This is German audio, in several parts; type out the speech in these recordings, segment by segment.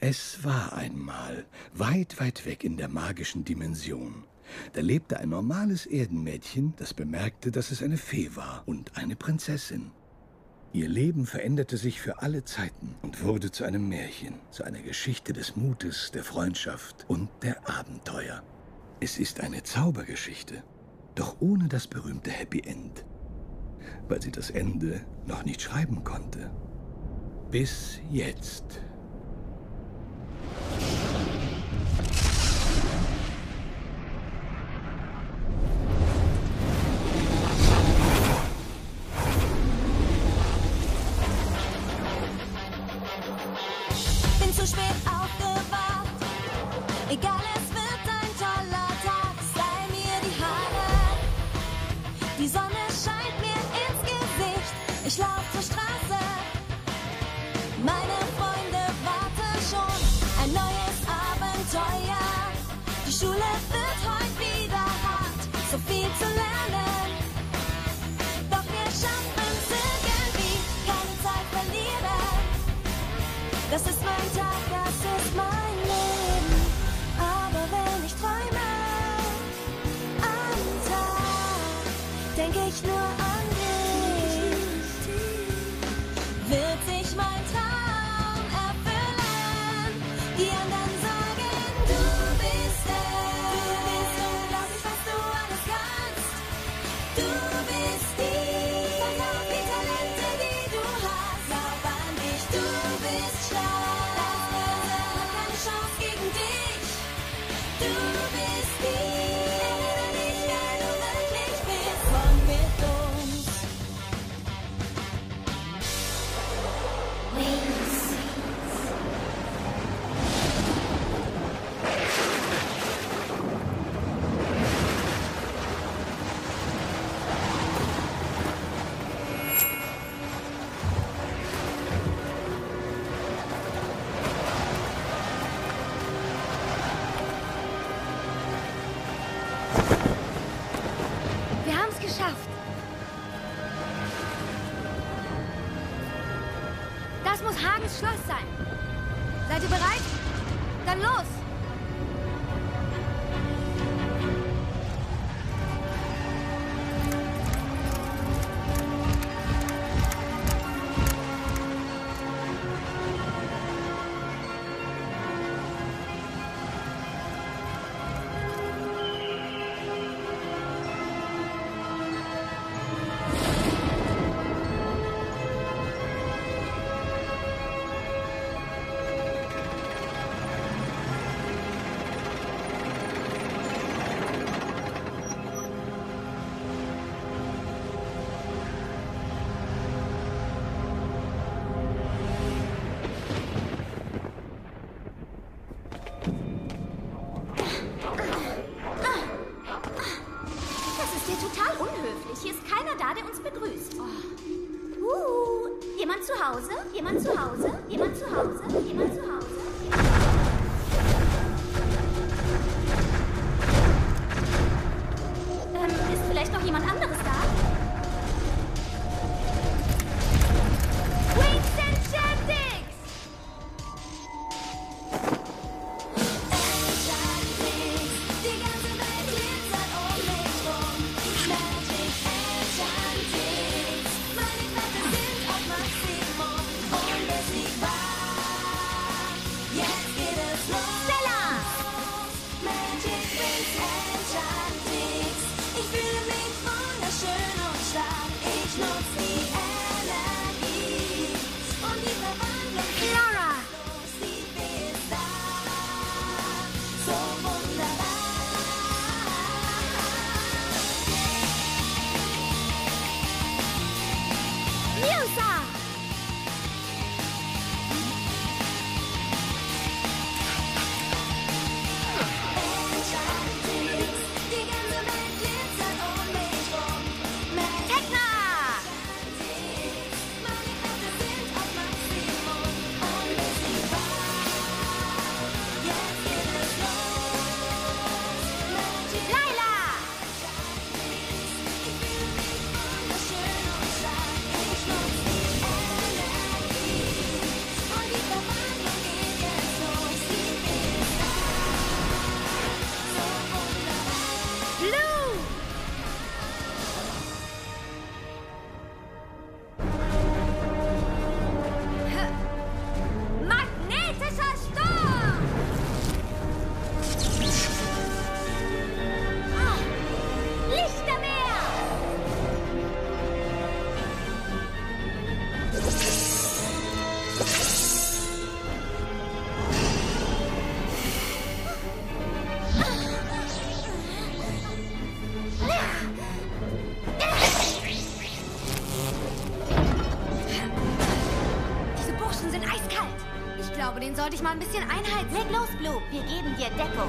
Es war einmal, weit, weit weg in der magischen Dimension. Da lebte ein normales Erdenmädchen, das bemerkte, dass es eine Fee war und eine Prinzessin. Ihr Leben veränderte sich für alle Zeiten und wurde zu einem Märchen, zu einer Geschichte des Mutes, der Freundschaft und der Abenteuer. Es ist eine Zaubergeschichte, doch ohne das berühmte Happy End, weil sie das Ende noch nicht schreiben konnte. Bis jetzt. Bin zu spät aufgewacht. Egal, es wird ein toller Tag. Style mir die Haare. Die Sonne scheint mir ins Gesicht. Ich lauf zur Straße. Meine Freunde warten schon. Ein neues Abenteuer. Die Schule wird heute wieder hart. So viel zu lernen. Doch wir schaffen's irgendwie. Keine Zeit verlieren. Das ist mein Tag, das ist mein Leben. Aber wenn ich träume am Tag, denke ich nur an dich. Wird sich mein Traum erfüllen? Die anderen sagen, du bist es. Du bist unglaublich, was du alles kannst. Du bist die. Vertrau auf die Talente, die du hast. Glaub an dich, du bist stark. Das Böse hat keine Chance gegen dich. Du bist die. Erinnere dich, wer du wirklich bist. Komm mit uns. Wings. Wir haben's geschafft. Das muss Hagens Schloss sein. Seid ihr bereit? Dann los! Das ist hier total unhöflich. Hier ist keiner da, der uns begrüßt. Jemand zu Hause? Jemand zu Hause? Jemand zu Hause? Jemand zu Hause? Ist vielleicht noch jemand anderes da? Wings Enchantix! Enchantix, die ganze Welt glitzert um mich rum. Magic Enchantix, meine Kräfte sind auf Maximum. Unbesiegbar, jetzt denen sollte ich mal ein bisschen Einheit. Leg los, Blue. Wir geben dir Deckung.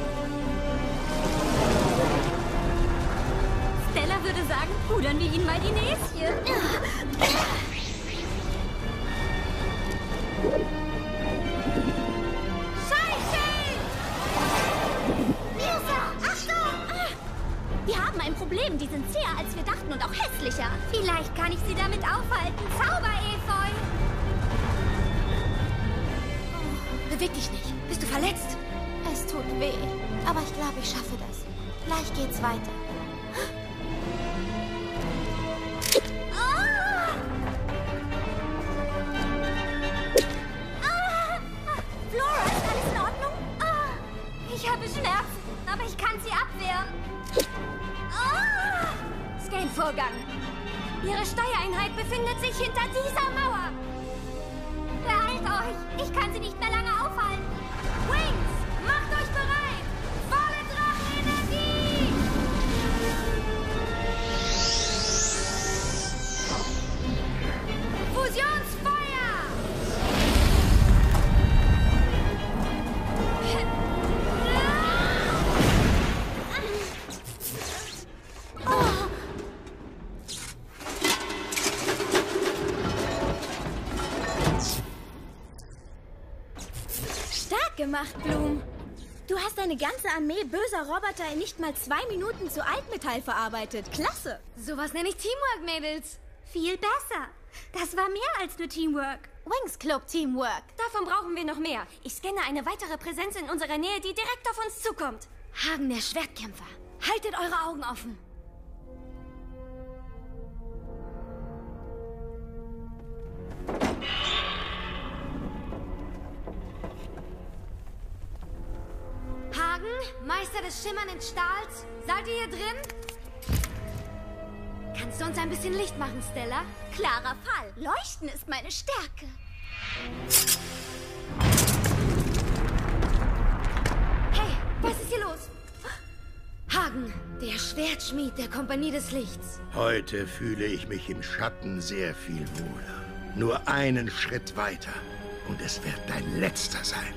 Stella würde sagen, pudern wir ihnen mal die Näschen. Scheiße! Mirza, Achtung! Wir haben ein Problem. Die sind zäher, als wir dachten und auch hässlicher. Vielleicht kann ich sie damit aufhalten. Zauber-Efeu! Beweg dich nicht. Bist du verletzt? Es tut weh, aber ich glaube, ich schaffe das. Gleich geht's weiter. Flora, ist alles in Ordnung? Ich habe Schmerzen, aber ich kann sie abwehren. Scan-Vorgang. Ihre Steuereinheit befindet sich hinter dieser Mauer. Beeilt euch! Ich kann sie nicht mehr lange aufhalten. Wings, macht euch bereit! Volle Drachenenergie! Fusionsfeuer! Stark gemacht, Bloom. Du hast eine ganze Armee böser Roboter in nicht mal 2 Minuten zu Altmetall verarbeitet. Klasse. Sowas nenne ich Teamwork, Mädels. Viel besser. Das war mehr als nur Teamwork. Wings Club Teamwork. Davon brauchen wir noch mehr. Ich scanne eine weitere Präsenz in unserer Nähe, die direkt auf uns zukommt. Hagen, der Schwertkämpfer. Haltet eure Augen offen. Hagen, Meister des schimmernden Stahls, seid ihr hier drin? Kannst du uns ein bisschen Licht machen, Stella? Klarer Fall. Leuchten ist meine Stärke. Hey, was ist hier los? Hagen, der Schwertschmied der Kompanie des Lichts. Heute fühle ich mich im Schatten sehr viel wohler. Nur einen Schritt weiter und es wird dein letzter sein.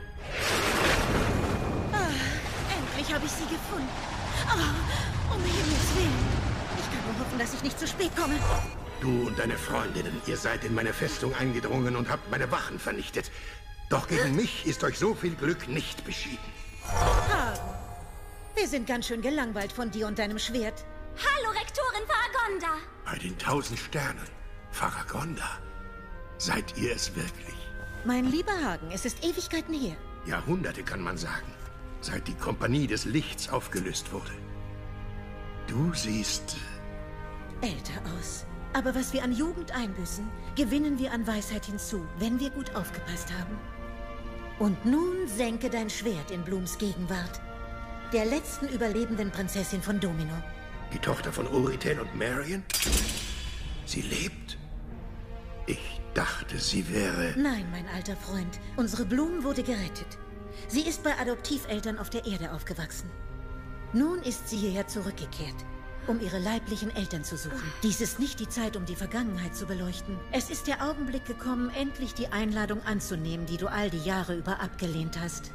Endlich habe ich sie gefunden. Oh, um Himmels Willen. Ich kann nur hoffen, dass ich nicht zu spät komme. Du und deine Freundinnen, ihr seid in meine Festung eingedrungen und habt meine Wachen vernichtet. Doch gegen mich ist euch so viel Glück nicht beschieden. Hagen, wir sind ganz schön gelangweilt von dir und deinem Schwert. Hallo, Rektorin Faragonda. Bei den 1000 Sternen, Faragonda, seid ihr es wirklich? Mein lieber Hagen, es ist Ewigkeiten her. Jahrhunderte kann man sagen, seit die Kompanie des Lichts aufgelöst wurde. Du siehst Älter aus. Aber was wir an Jugend einbüßen, gewinnen wir an Weisheit hinzu, wenn wir gut aufgepasst haben. Und nun senke dein Schwert in Blooms Gegenwart. Der letzten überlebenden Prinzessin von Domino. die Tochter von Uritel und Marion. Sie lebt? Ich dachte, sie wäre... Nein, mein alter Freund. Unsere Bloom wurde gerettet. Sie ist bei Adoptiveltern auf der Erde aufgewachsen. Nun ist sie hierher zurückgekehrt, um ihre leiblichen Eltern zu suchen. Dies ist nicht die Zeit, um die Vergangenheit zu beleuchten. Es ist der Augenblick gekommen, endlich die Einladung anzunehmen, die du all die Jahre über abgelehnt hast.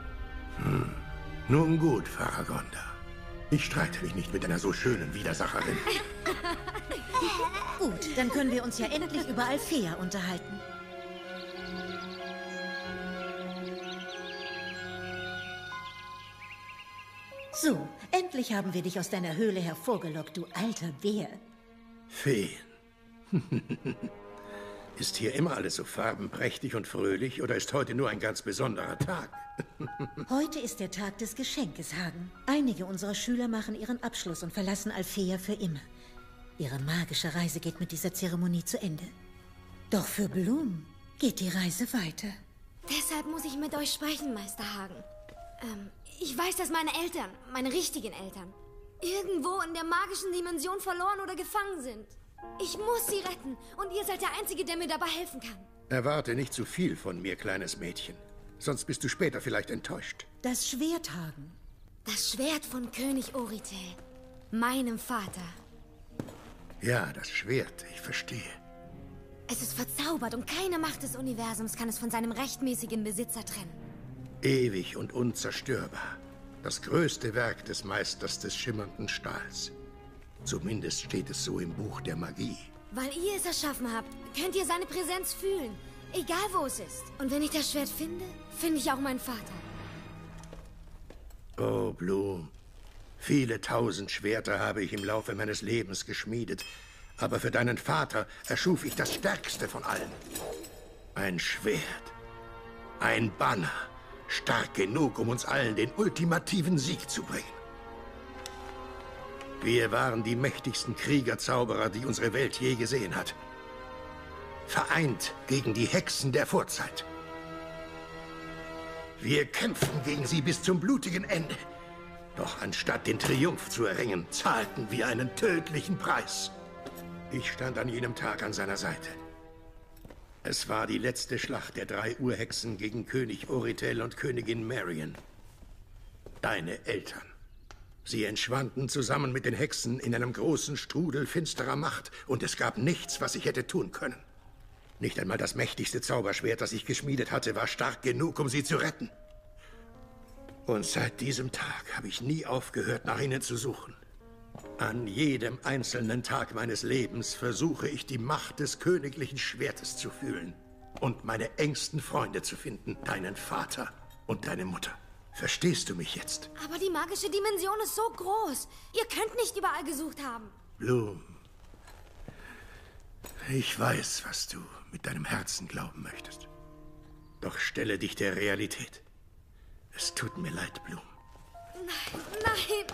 Nun gut, Faragonda. Ich streite mich nicht mit einer so schönen Widersacherin. Gut, dann können wir uns ja endlich über Alfea unterhalten. So, endlich haben wir dich aus deiner Höhle hervorgelockt, du alter Bär. Feen. Ist hier immer alles so farbenprächtig und fröhlich oder ist heute nur ein ganz besonderer Tag? Heute ist der Tag des Geschenkes, Hagen. Einige unserer Schüler machen ihren Abschluss und verlassen Alfea für immer. Ihre magische Reise geht mit dieser Zeremonie zu Ende. Doch für Bloom geht die Reise weiter. Deshalb muss ich mit euch sprechen, Meister Hagen. Ich weiß, dass meine Eltern, meine richtigen Eltern, irgendwo in der magischen Dimension verloren oder gefangen sind. Ich muss sie retten und ihr seid der Einzige, der mir dabei helfen kann. Erwarte nicht zu viel von mir, kleines Mädchen. Sonst bist du später vielleicht enttäuscht. Das Schwert, Hagen. Das Schwert von König Uritel, meinem Vater. Ja, das Schwert, ich verstehe. Es ist verzaubert und keine Macht des Universums kann es von seinem rechtmäßigen Besitzer trennen. Ewig und unzerstörbar. Das größte Werk des Meisters des schimmernden Stahls. Zumindest steht es so im Buch der Magie. Weil ihr es erschaffen habt, könnt ihr seine Präsenz fühlen. Egal wo es ist. Und wenn ich das Schwert finde, finde ich auch meinen Vater. Oh, Bloom. Viele tausend Schwerter habe ich im Laufe meines Lebens geschmiedet. Aber für deinen Vater erschuf ich das stärkste von allen. Ein Schwert. Ein Banner. Stark genug, um uns allen den ultimativen Sieg zu bringen. Wir waren die mächtigsten Kriegerzauberer, die unsere Welt je gesehen hat. Vereint gegen die Hexen der Vorzeit. Wir kämpften gegen sie bis zum blutigen Ende. Doch anstatt den Triumph zu erringen, zahlten wir einen tödlichen Preis. Ich stand an jenem Tag an seiner Seite. Es war die letzte Schlacht der 3 Urhexen gegen König Orithel und Königin Marion. Deine Eltern. Sie entschwanden zusammen mit den Hexen in einem großen Strudel finsterer Macht und es gab nichts, was ich hätte tun können. Nicht einmal das mächtigste Zauberschwert, das ich geschmiedet hatte, war stark genug, um sie zu retten. Und seit diesem Tag habe ich nie aufgehört, nach ihnen zu suchen. An jedem einzelnen Tag meines Lebens versuche ich, die Macht des königlichen Schwertes zu fühlen und meine engsten Freunde zu finden, deinen Vater und deine Mutter. Verstehst du mich jetzt? Aber die magische Dimension ist so groß. Ihr könnt nicht überall gesucht haben. Bloom, ich weiß, was du mit deinem Herzen glauben möchtest. Doch stelle dich der Realität. Es tut mir leid, Bloom. Nein.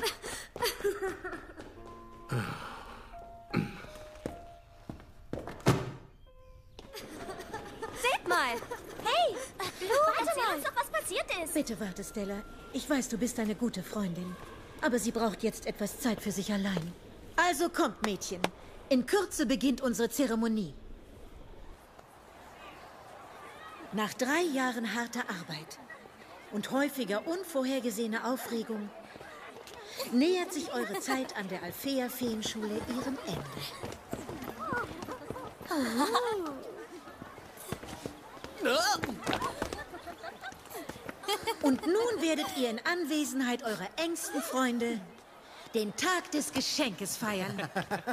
Seht mal! Hey! Blue, erzähl uns doch, was passiert ist! Bitte warte, Stella. Ich weiß, du bist eine gute Freundin. Aber sie braucht jetzt etwas Zeit für sich allein. Also kommt, Mädchen. In Kürze beginnt unsere Zeremonie. Nach 3 Jahren harter Arbeit und häufiger unvorhergesehener Aufregung nähert sich eure Zeit an der Alfea-Feenschule ihrem Ende. Und nun werdet ihr in Anwesenheit eurer engsten Freunde den Tag des Geschenkes feiern.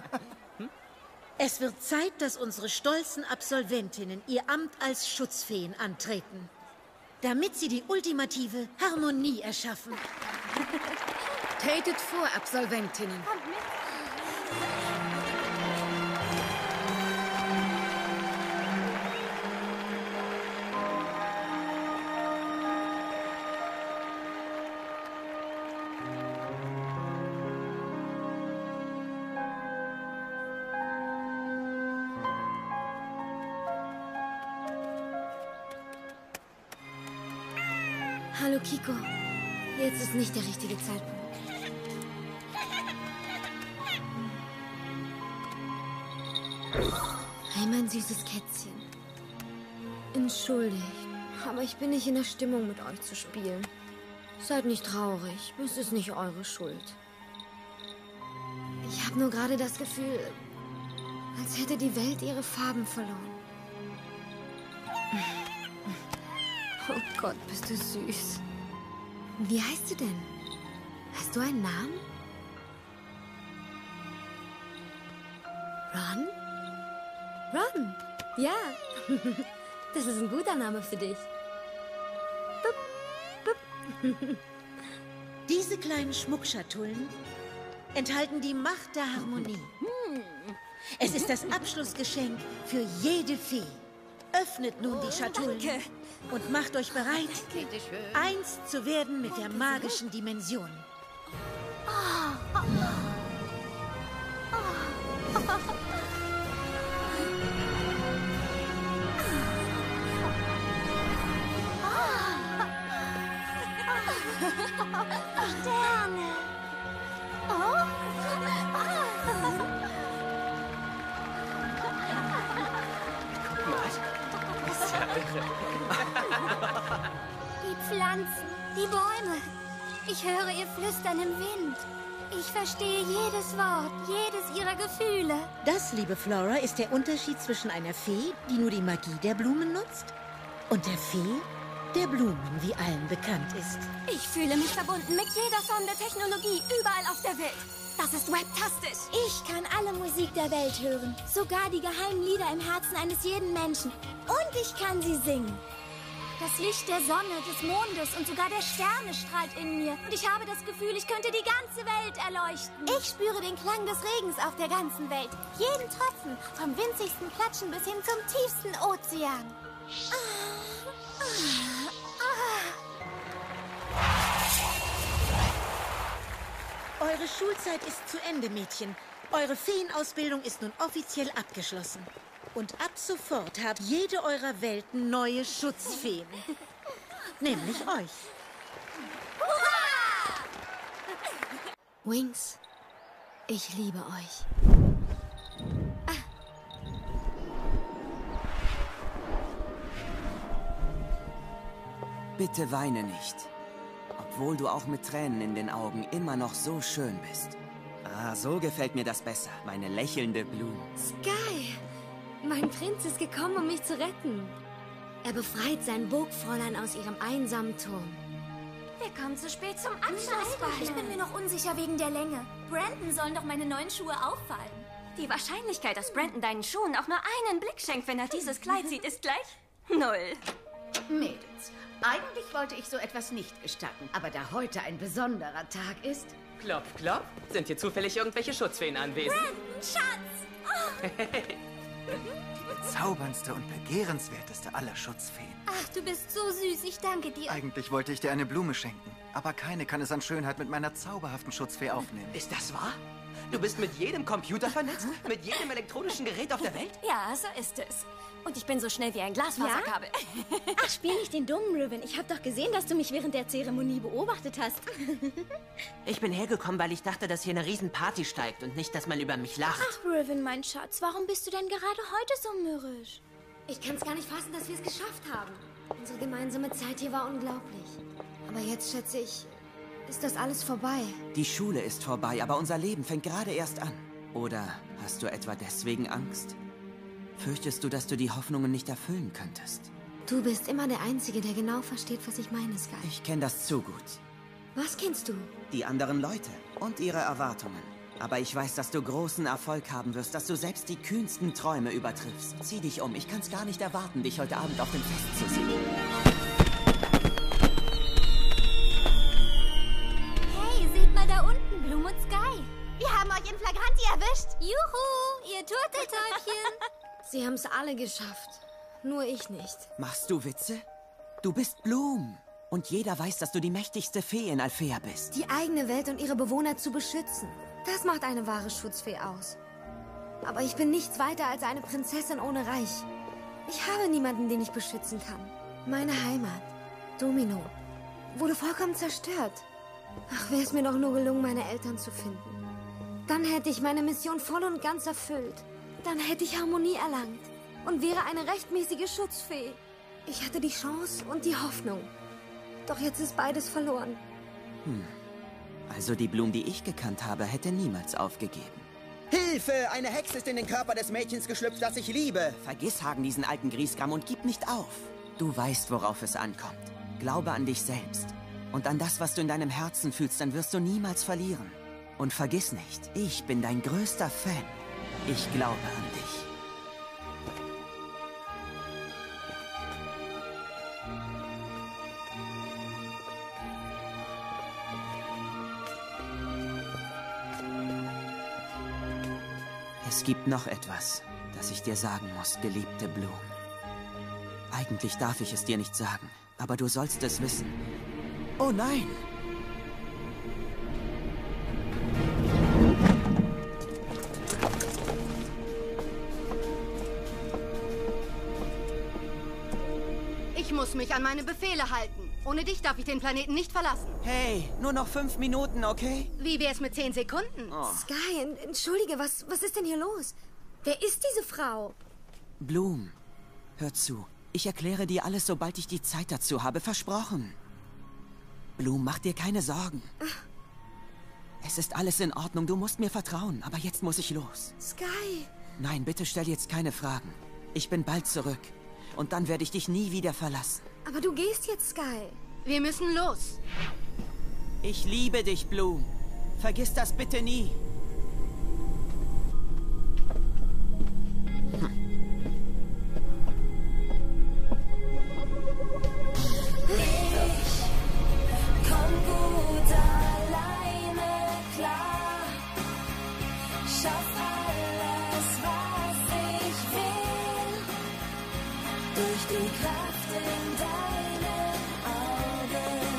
Es wird Zeit, dass unsere stolzen Absolventinnen ihr Amt als Schutzfeen antreten, damit sie die ultimative Harmonie erschaffen. Tretet vor, Absolventinnen. Hallo, Kiko. Jetzt ist nicht der richtige Zeitpunkt. Hey, mein süßes Kätzchen. Entschuldigt, aber ich bin nicht in der Stimmung, mit euch zu spielen. Seid nicht traurig, es ist nicht eure Schuld. Ich habe nur gerade das Gefühl, als hätte die Welt ihre Farben verloren. Oh Gott, bist du süß. Wie heißt du denn? Hast du einen Namen? Ron? Ron? Ja. Das ist ein guter Name für dich. Bup, bup. Diese kleinen Schmuckschatullen enthalten die Macht der Harmonie. Es ist das Abschlussgeschenk für jede Fee. Öffnet nun die Schatullen und macht euch bereit, eins zu werden mit der magischen Dimension. Sterne! Oh! Die Pflanzen, die Bäume. Ich höre ihr Flüstern im Wind. Ich verstehe jedes Wort, jedes ihrer Gefühle. Das, liebe Flora, ist der Unterschied zwischen einer Fee, die nur die Magie der Blumen nutzt, und der Fee der Blumen, wie allen bekannt ist. Ich fühle mich verbunden mit jeder Form der Technologie, überall auf der Welt. Das ist webtastisch. Ich kann alle Musik der Welt hören. Sogar die geheimen Lieder im Herzen eines jeden Menschen. Und ich kann sie singen. Das Licht der Sonne, des Mondes und sogar der Sterne strahlt in mir. Und ich habe das Gefühl, ich könnte die ganze Welt erleuchten. Ich spüre den Klang des Regens auf der ganzen Welt. Jeden Tropfen, vom winzigsten Klatschen bis hin zum tiefsten Ozean. Eure Schulzeit ist zu Ende, Mädchen. Eure Feenausbildung ist nun offiziell abgeschlossen. Und ab sofort habt jede eurer Welten neue Schutzfeen. Nämlich euch. Wings, ich liebe euch. Bitte weine nicht. Obwohl du auch mit Tränen in den Augen immer noch so schön bist. Ah, so gefällt mir das besser. Meine lächelnde Bloom. Sky, mein Prinz ist gekommen, um mich zu retten. Er befreit sein Burgfräulein aus ihrem einsamen Turm. Wir kommen zu spät zum Abschlussball. Ich bin mir noch unsicher wegen der Länge. Brandon sollen doch meine neuen Schuhe auffallen. Die Wahrscheinlichkeit, dass Brandon deinen Schuhen auch nur einen Blick schenkt, wenn er dieses Kleid sieht, ist gleich 0. Mädels, eigentlich wollte ich so etwas nicht gestatten. Aber da heute ein besonderer Tag ist... Klopf, klopf. Sind hier zufällig irgendwelche Schutzfeen anwesend? Brandon, Schatz! Oh. Die bezauberndste und begehrenswerteste aller Schutzfeen. Ach, du bist so süß. Ich danke dir. Eigentlich wollte ich dir eine Blume schenken. Aber keine kann es an Schönheit mit meiner zauberhaften Schutzfee aufnehmen. Ist das wahr? Du bist mit jedem Computer vernetzt? Mit jedem elektronischen Gerät auf der Welt? Ja, so ist es. Und ich bin so schnell wie ein Glasfaserkabel. Ach, spiel nicht den dummen, Riven. Ich habe doch gesehen, dass du mich während der Zeremonie beobachtet hast. Ich bin hergekommen, weil ich dachte, dass hier eine Riesenparty steigt und nicht, dass man über mich lacht. Ach, Riven, mein Schatz, warum bist du denn gerade heute so mürrisch? Ich kann es gar nicht fassen, dass wir es geschafft haben. Unsere gemeinsame Zeit hier war unglaublich. Aber jetzt, schätze ich, ist das alles vorbei. Die Schule ist vorbei, aber unser Leben fängt gerade erst an. Oder hast du etwa deswegen Angst? Fürchtest du, dass du die Hoffnungen nicht erfüllen könntest? Du bist immer der Einzige, der genau versteht, was ich meine, Sky. Ich kenne das zu gut. Was kennst du? Die anderen Leute und ihre Erwartungen. Aber ich weiß, dass du großen Erfolg haben wirst, dass du selbst die kühnsten Träume übertriffst. Zieh dich um. Ich kann's gar nicht erwarten, dich heute Abend auf dem Fest zu sehen. Hey, seht mal da unten, Bloom und Sky. Wir haben euch in Flagranti erwischt. Juhu, ihr Turteltäubchen. Sie haben's alle geschafft. Nur ich nicht. Machst du Witze? Du bist Bloom. Und jeder weiß, dass du die mächtigste Fee in Alfea bist. Die eigene Welt und ihre Bewohner zu beschützen. Das macht eine wahre Schutzfee aus. Aber ich bin nichts weiter als eine Prinzessin ohne Reich. Ich habe niemanden, den ich beschützen kann. Meine Heimat, Domino, wurde vollkommen zerstört. Ach, wäre es mir doch nur gelungen, meine Eltern zu finden. Dann hätte ich meine Mission voll und ganz erfüllt. Dann hätte ich Harmonie erlangt und wäre eine rechtmäßige Schutzfee. Ich hatte die Chance und die Hoffnung. Doch jetzt ist beides verloren. Also die Bloom, die ich gekannt habe, hätte niemals aufgegeben. Hilfe! Eine Hexe ist in den Körper des Mädchens geschlüpft, das ich liebe. Vergiss Hagen, diesen alten Griesgram, und gib nicht auf. Du weißt, worauf es ankommt. Glaube an dich selbst. Und an das, was du in deinem Herzen fühlst, dann wirst du niemals verlieren. Und vergiss nicht, ich bin dein größter Fan. Ich glaube an dich. Es gibt noch etwas, das ich dir sagen muss, geliebte Bloom. Eigentlich darf ich es dir nicht sagen, aber du sollst es wissen. Oh nein! Ich muss mich an meine Befehle halten. Ohne dich darf ich den Planeten nicht verlassen. Hey, nur noch 5 Minuten, okay? Wie wär's mit 10 Sekunden? Oh. Sky, entschuldige, was ist denn hier los? Wer ist diese Frau? Bloom, hör zu. Ich erkläre dir alles, sobald ich die Zeit dazu habe. Versprochen. Bloom, mach dir keine Sorgen. Es ist alles in Ordnung, du musst mir vertrauen, aber jetzt muss ich los. Sky! Nein, bitte stell jetzt keine Fragen. Ich bin bald zurück. Und dann werde ich dich nie wieder verlassen. Aber du gehst jetzt, Sky. Wir müssen los. Ich liebe dich, Bloom. Vergiss das bitte nie. Komm gut alleine klar. Schaff alles, was ich will. Durch die Kraft in deinen Augen.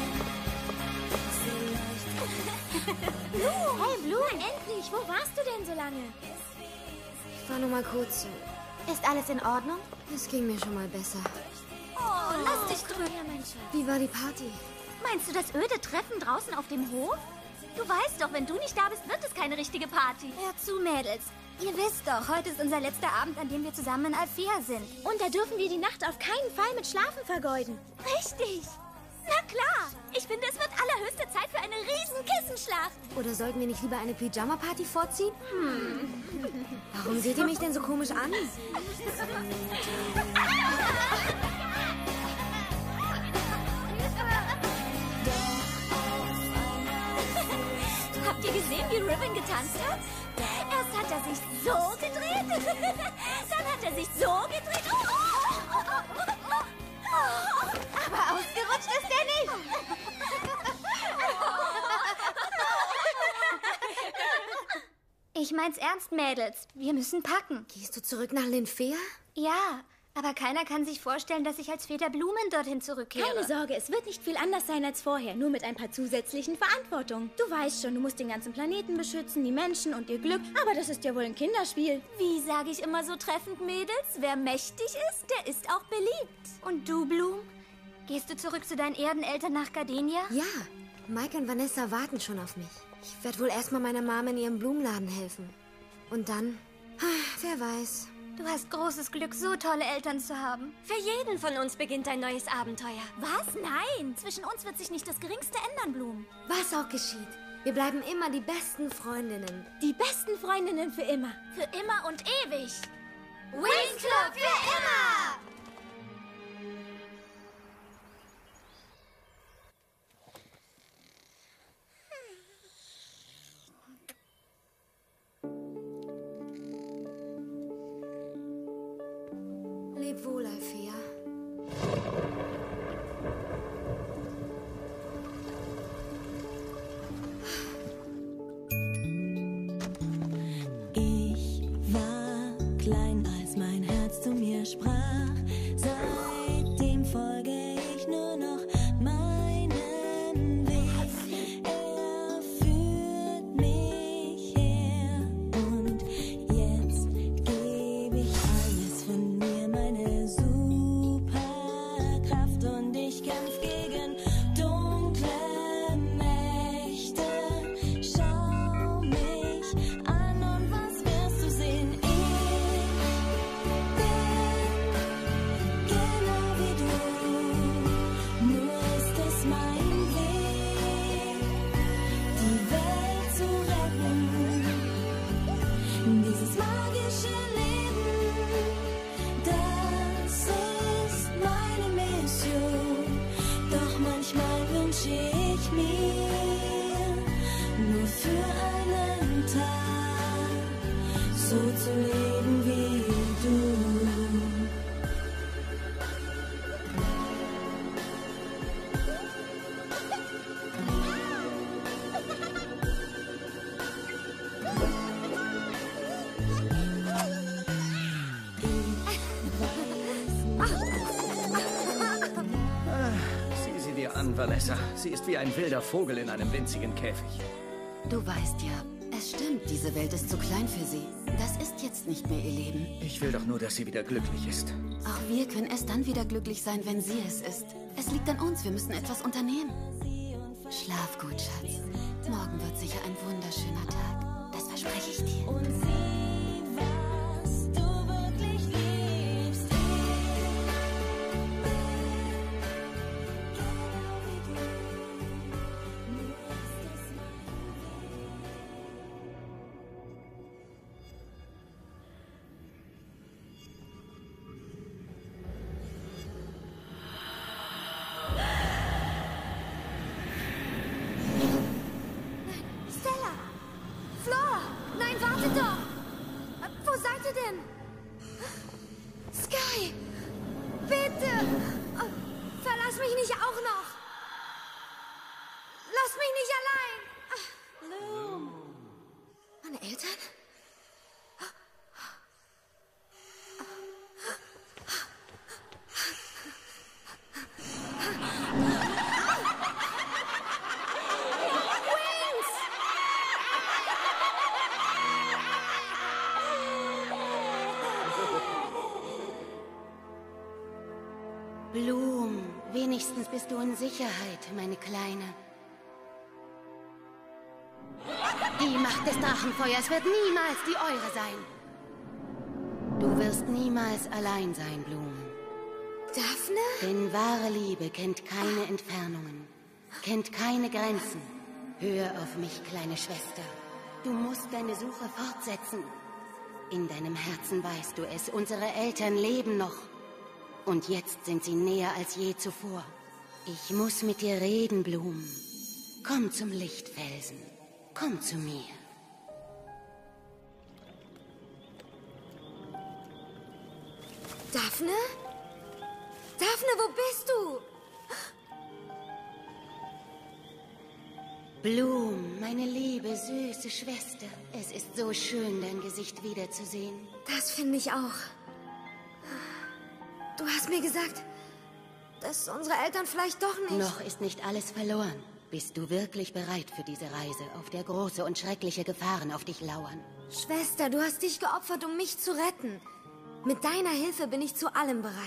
Blue! Hey, Blue! Na, endlich! Wo warst du denn so lange? Ich war nur mal kurz. Ist alles in Ordnung? Es ging mir schon mal besser. Oh, lass dich drücken. Wie war die Party? Meinst du das öde Treffen draußen auf dem Hof? Du weißt doch, wenn du nicht da bist, wird es keine richtige Party. Hört zu, Mädels. Ihr wisst doch, heute ist unser letzter Abend, an dem wir zusammen in Alfea sind. Und da dürfen wir die Nacht auf keinen Fall mit Schlafen vergeuden. Richtig. Na klar. Ich finde, es wird allerhöchste Zeit für eine riesen Kissenschlacht. Oder sollten wir nicht lieber eine Pyjama-Party vorziehen? Warum seht ihr mich denn so komisch an? Habt ihr gesehen, wie Ribbon getanzt hat? Erst hat er sich so gedreht, dann hat er sich so gedreht. Aber ausgerutscht ist er nicht. Ich mein's ernst, Mädels. Wir müssen packen. Gehst du zurück nach Linfea? Ja, aber keiner kann sich vorstellen, dass ich als Väter Blumen dorthin zurückkehre. Keine Sorge, es wird nicht viel anders sein als vorher, nur mit ein paar zusätzlichen Verantwortungen. Du weißt schon, du musst den ganzen Planeten beschützen, die Menschen und ihr Glück, aber das ist ja wohl ein Kinderspiel. Wie sage ich immer so treffend, Mädels? Wer mächtig ist, der ist auch beliebt. Und du, Bloom? Gehst du zurück zu deinen Erdeneltern nach Gardenia? Ja, Mike und Vanessa warten schon auf mich. Ich werde wohl erstmal meiner Mama in ihrem Blumenladen helfen. Und dann, wer weiß. Du hast großes Glück, so tolle Eltern zu haben. Für jeden von uns beginnt ein neues Abenteuer. Was? Nein, zwischen uns wird sich nicht das Geringste ändern, Bloom. Was auch geschieht, wir bleiben immer die besten Freundinnen. Die besten Freundinnen für immer. Für immer und ewig. Wings Club für immer! Leb wohl, Alfea. Ich war klein, als mein Herz zu mir sprach. Seitdem folge ich nur noch meinem Weg. Er führt mich her und jetzt gebe ich alles von mir, meine Superkraft, und ich kämpf gegen dunkle Mächte. Schau mich an und was wirst du sehen? Ich bin genau wie du, nur ist es mein Weg, die Welt zu retten. Dieses magische Leben, das ist meine Mission. Doch manchmal wünsche ich mir nur für einen Tag so zu leben wie du. Sieh sie dir an, Vanessa. Sie ist wie ein wilder Vogel in einem winzigen Käfig. Du weißt ja, es stimmt, diese Welt ist zu klein für sie. Das ist jetzt nicht mehr ihr Leben. Ich will doch nur, dass sie wieder glücklich ist. Auch wir können erst dann wieder glücklich sein, wenn sie es ist. Es liegt an uns, wir müssen etwas unternehmen. Schlaf gut, Schatz. Morgen wird sicher ein wunderschöner Tag. Das verspreche ich dir. Und sieh, was du wirklich liebst. Genau wie du, nur ist es mein Weg. Nein, wartet doch! Wo seid ihr denn? Sky! Bitte! Verlass mich nicht auch noch! Lass mich nicht allein! Bloom. Meine Eltern? Bloom, wenigstens bist du in Sicherheit, meine Kleine. Die Macht des Drachenfeuers wird niemals die eure sein. Du wirst niemals allein sein, Bloom. Daphne? Denn wahre Liebe kennt keine Entfernungen, kennt keine Grenzen. Hör auf mich, kleine Schwester. Du musst deine Suche fortsetzen. In deinem Herzen weißt du es, unsere Eltern leben noch. Und jetzt sind sie näher als je zuvor. Ich muss mit dir reden, Bloom. Komm zum Lichtfelsen. Komm zu mir. Daphne? Daphne, wo bist du? Bloom, meine liebe, süße Schwester. Es ist so schön, dein Gesicht wiederzusehen. Das finde ich auch. Du hast mir gesagt, dass unsere Eltern vielleicht doch nicht... Noch ist nicht alles verloren. Bist du wirklich bereit für diese Reise, auf der große und schreckliche Gefahren auf dich lauern? Schwester, du hast dich geopfert, um mich zu retten. Mit deiner Hilfe bin ich zu allem bereit.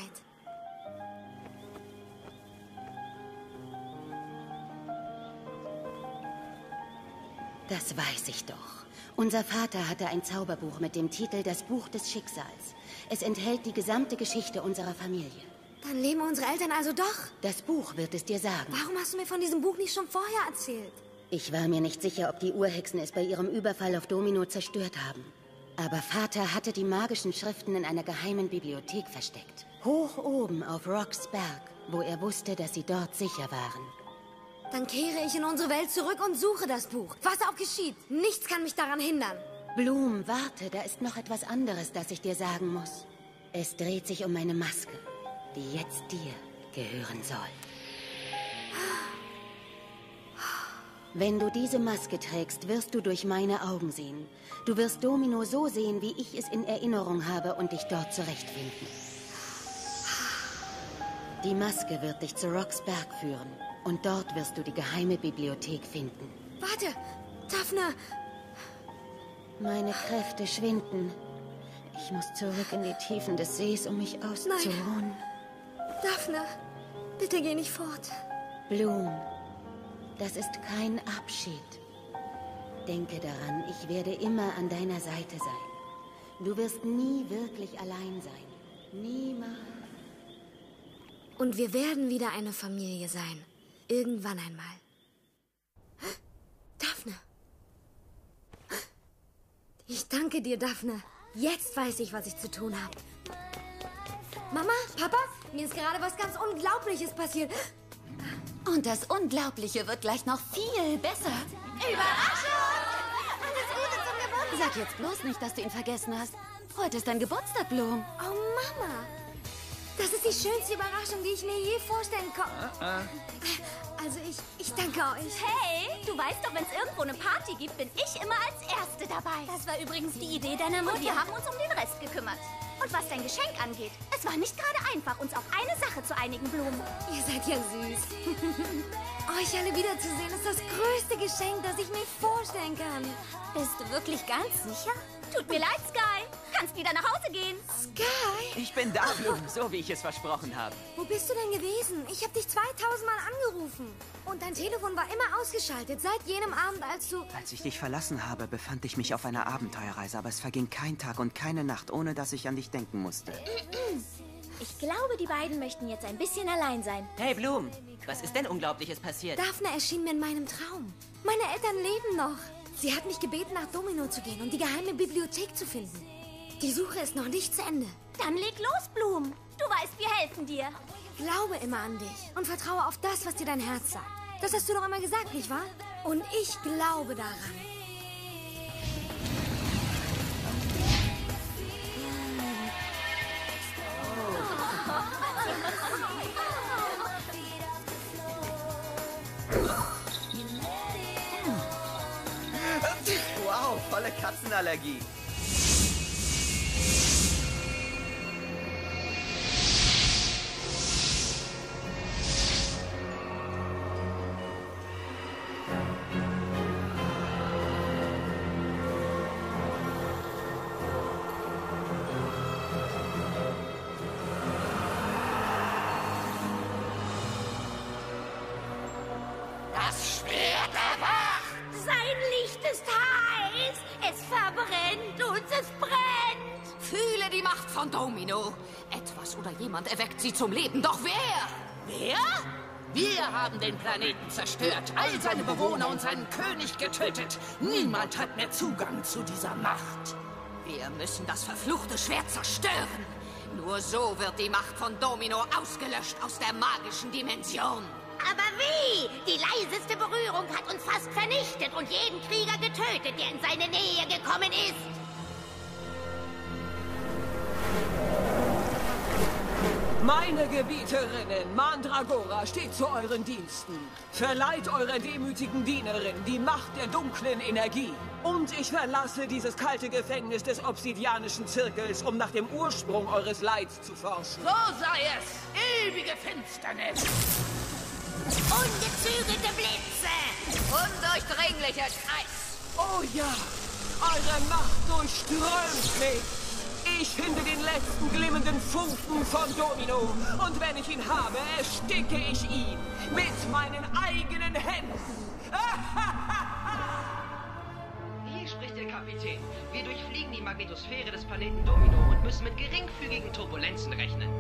Das weiß ich doch. Unser Vater hatte ein Zauberbuch mit dem Titel Das Buch des Schicksals. Es enthält die gesamte Geschichte unserer Familie. Dann leben unsere Eltern also doch? Das Buch wird es dir sagen. Warum hast du mir von diesem Buch nicht schon vorher erzählt? Ich war mir nicht sicher, ob die Urhexen es bei ihrem Überfall auf Domino zerstört haben. Aber Vater hatte die magischen Schriften in einer geheimen Bibliothek versteckt. Hoch oben auf Rocks Berg, wo er wusste, dass sie dort sicher waren. Dann kehre ich in unsere Welt zurück und suche das Buch. Was auch geschieht, nichts kann mich daran hindern. Bloom, warte, da ist noch etwas anderes, das ich dir sagen muss. Es dreht sich um meine Maske, die jetzt dir gehören soll. Wenn du diese Maske trägst, wirst du durch meine Augen sehen. Du wirst Domino so sehen, wie ich es in Erinnerung habe und dich dort zurechtfinden. Die Maske wird dich zu Rocks Berg führen und dort wirst du die geheime Bibliothek finden. Warte, Daphne! Meine Kräfte schwinden. Ich muss zurück in die Tiefen des Sees, um mich auszuruhen. Nein. Daphne, bitte geh nicht fort. Bloom, das ist kein Abschied. Denke daran, ich werde immer an deiner Seite sein. Du wirst nie wirklich allein sein. Niemals. Und wir werden wieder eine Familie sein. Irgendwann einmal. Daphne. Ich danke dir, Daphne. Jetzt weiß ich, was ich zu tun habe. Mama, Papa, mir ist gerade was ganz Unglaubliches passiert. Und das Unglaubliche wird gleich noch viel besser. Überraschung! Alles Gute zum Geburtstag! Sag jetzt bloß nicht, dass du ihn vergessen hast. Heute ist dein Geburtstag, Bloom. Oh, Mama. Das ist die schönste Überraschung, die ich mir je vorstellen konnte. Also ich danke euch. Hey, du weißt doch, wenn es irgendwo eine Party gibt, bin ich immer als Erste dabei. Das war übrigens die Idee deiner Mutter. Und wir haben uns um den Rest gekümmert. Und was dein Geschenk angeht, es war nicht gerade einfach, uns auf eine Sache zu einigen, Bloom. Ihr seid ja süß. Euch alle wiederzusehen ist das größte Geschenk, das ich mir vorstellen kann. Bist du wirklich ganz sicher? Tut mir leid, Sky. Kannst wieder nach Hause gehen. Sky? Ich bin da, Bloom, so wie ich es versprochen habe. Wo bist du denn gewesen? Ich habe dich 2000 Mal angerufen. Und dein Telefon war immer ausgeschaltet, seit jenem Abend, als du... Als ich dich verlassen habe, befand ich mich auf einer Abenteuerreise, aber es verging kein Tag und keine Nacht, ohne dass ich an dich denken musste. Ich glaube, die beiden möchten jetzt ein bisschen allein sein. Hey, Bloom, was ist denn Unglaubliches passiert? Daphne erschien mir in meinem Traum. Meine Eltern leben noch. Sie hat mich gebeten, nach Domino zu gehen und die geheime Bibliothek zu finden. Die Suche ist noch nicht zu Ende. Dann leg los, Bloom. Du weißt, wir helfen dir. Glaube immer an dich und vertraue auf das, was dir dein Herz sagt. Das hast du doch immer gesagt, nicht wahr? Und ich glaube daran. schwere Katzenallergie. Das Schwert erwacht! Sein Licht ist heiß! Es verbrennt uns, es brennt! Fühle die Macht von Domino. Etwas oder jemand erweckt sie zum Leben. Doch wer? Wer? Wir haben den Planeten zerstört, all seine Bewohner und seinen König getötet. Niemand hat mehr Zugang zu dieser Macht. Wir müssen das verfluchte Schwert zerstören. Nur so wird die Macht von Domino ausgelöscht aus der magischen Dimension. Aber wie? Die leiseste Berührung hat uns fast vernichtet und jeden Krieger getötet, der in seine Nähe gekommen ist. Meine Gebieterinnen, Mandragora steht zu euren Diensten. Verleiht eurer demütigen Dienerin die Macht der dunklen Energie. Und ich verlasse dieses kalte Gefängnis des obsidianischen Zirkels, um nach dem Ursprung eures Leids zu forschen. So sei es! Ewige Finsternis! Ungezügelte Blitze! Undurchdringliches Eis! Oh ja! Eure Macht durchströmt mich! Ich finde den letzten glimmenden Funken von Domino. Und wenn ich ihn habe, ersticke ich ihn. Mit meinen eigenen Händen. Hier spricht der Kapitän. Wir durchfliegen die Magnetosphäre des Planeten Domino und müssen mit geringfügigen Turbulenzen rechnen.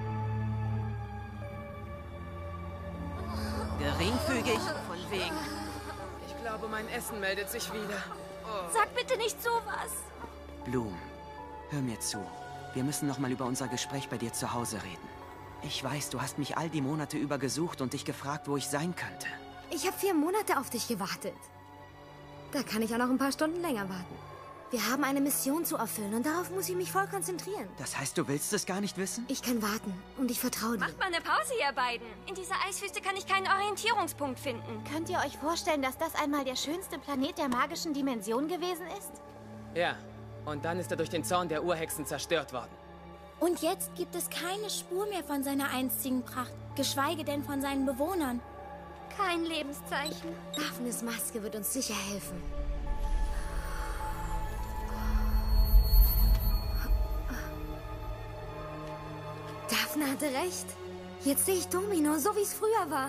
Geringfügig? Von wegen. Ich glaube, mein Essen meldet sich wieder. Oh. Sag bitte nicht sowas. Bloom, hör mir zu. Wir müssen noch mal über unser Gespräch bei dir zu Hause reden. Ich weiß, du hast mich all die Monate über gesucht und dich gefragt, wo ich sein könnte. Ich habe 4 Monate auf dich gewartet. Da kann ich auch noch ein paar Stunden länger warten. Wir haben eine Mission zu erfüllen und darauf muss ich mich voll konzentrieren. Das heißt, du willst es gar nicht wissen? Ich kann warten und ich vertraue dir. Macht mal eine Pause, ihr beiden. In dieser Eiswüste kann ich keinen Orientierungspunkt finden. Könnt ihr euch vorstellen, dass das einmal der schönste Planet der magischen Dimension gewesen ist? Ja, und dann ist er durch den Zorn der Urhexen zerstört worden. Und jetzt gibt es keine Spur mehr von seiner einstigen Pracht, geschweige denn von seinen Bewohnern. Kein Lebenszeichen. Daphnes Maske wird uns sicher helfen. Daphne hatte recht. Jetzt sehe ich Domino, so wie es früher war.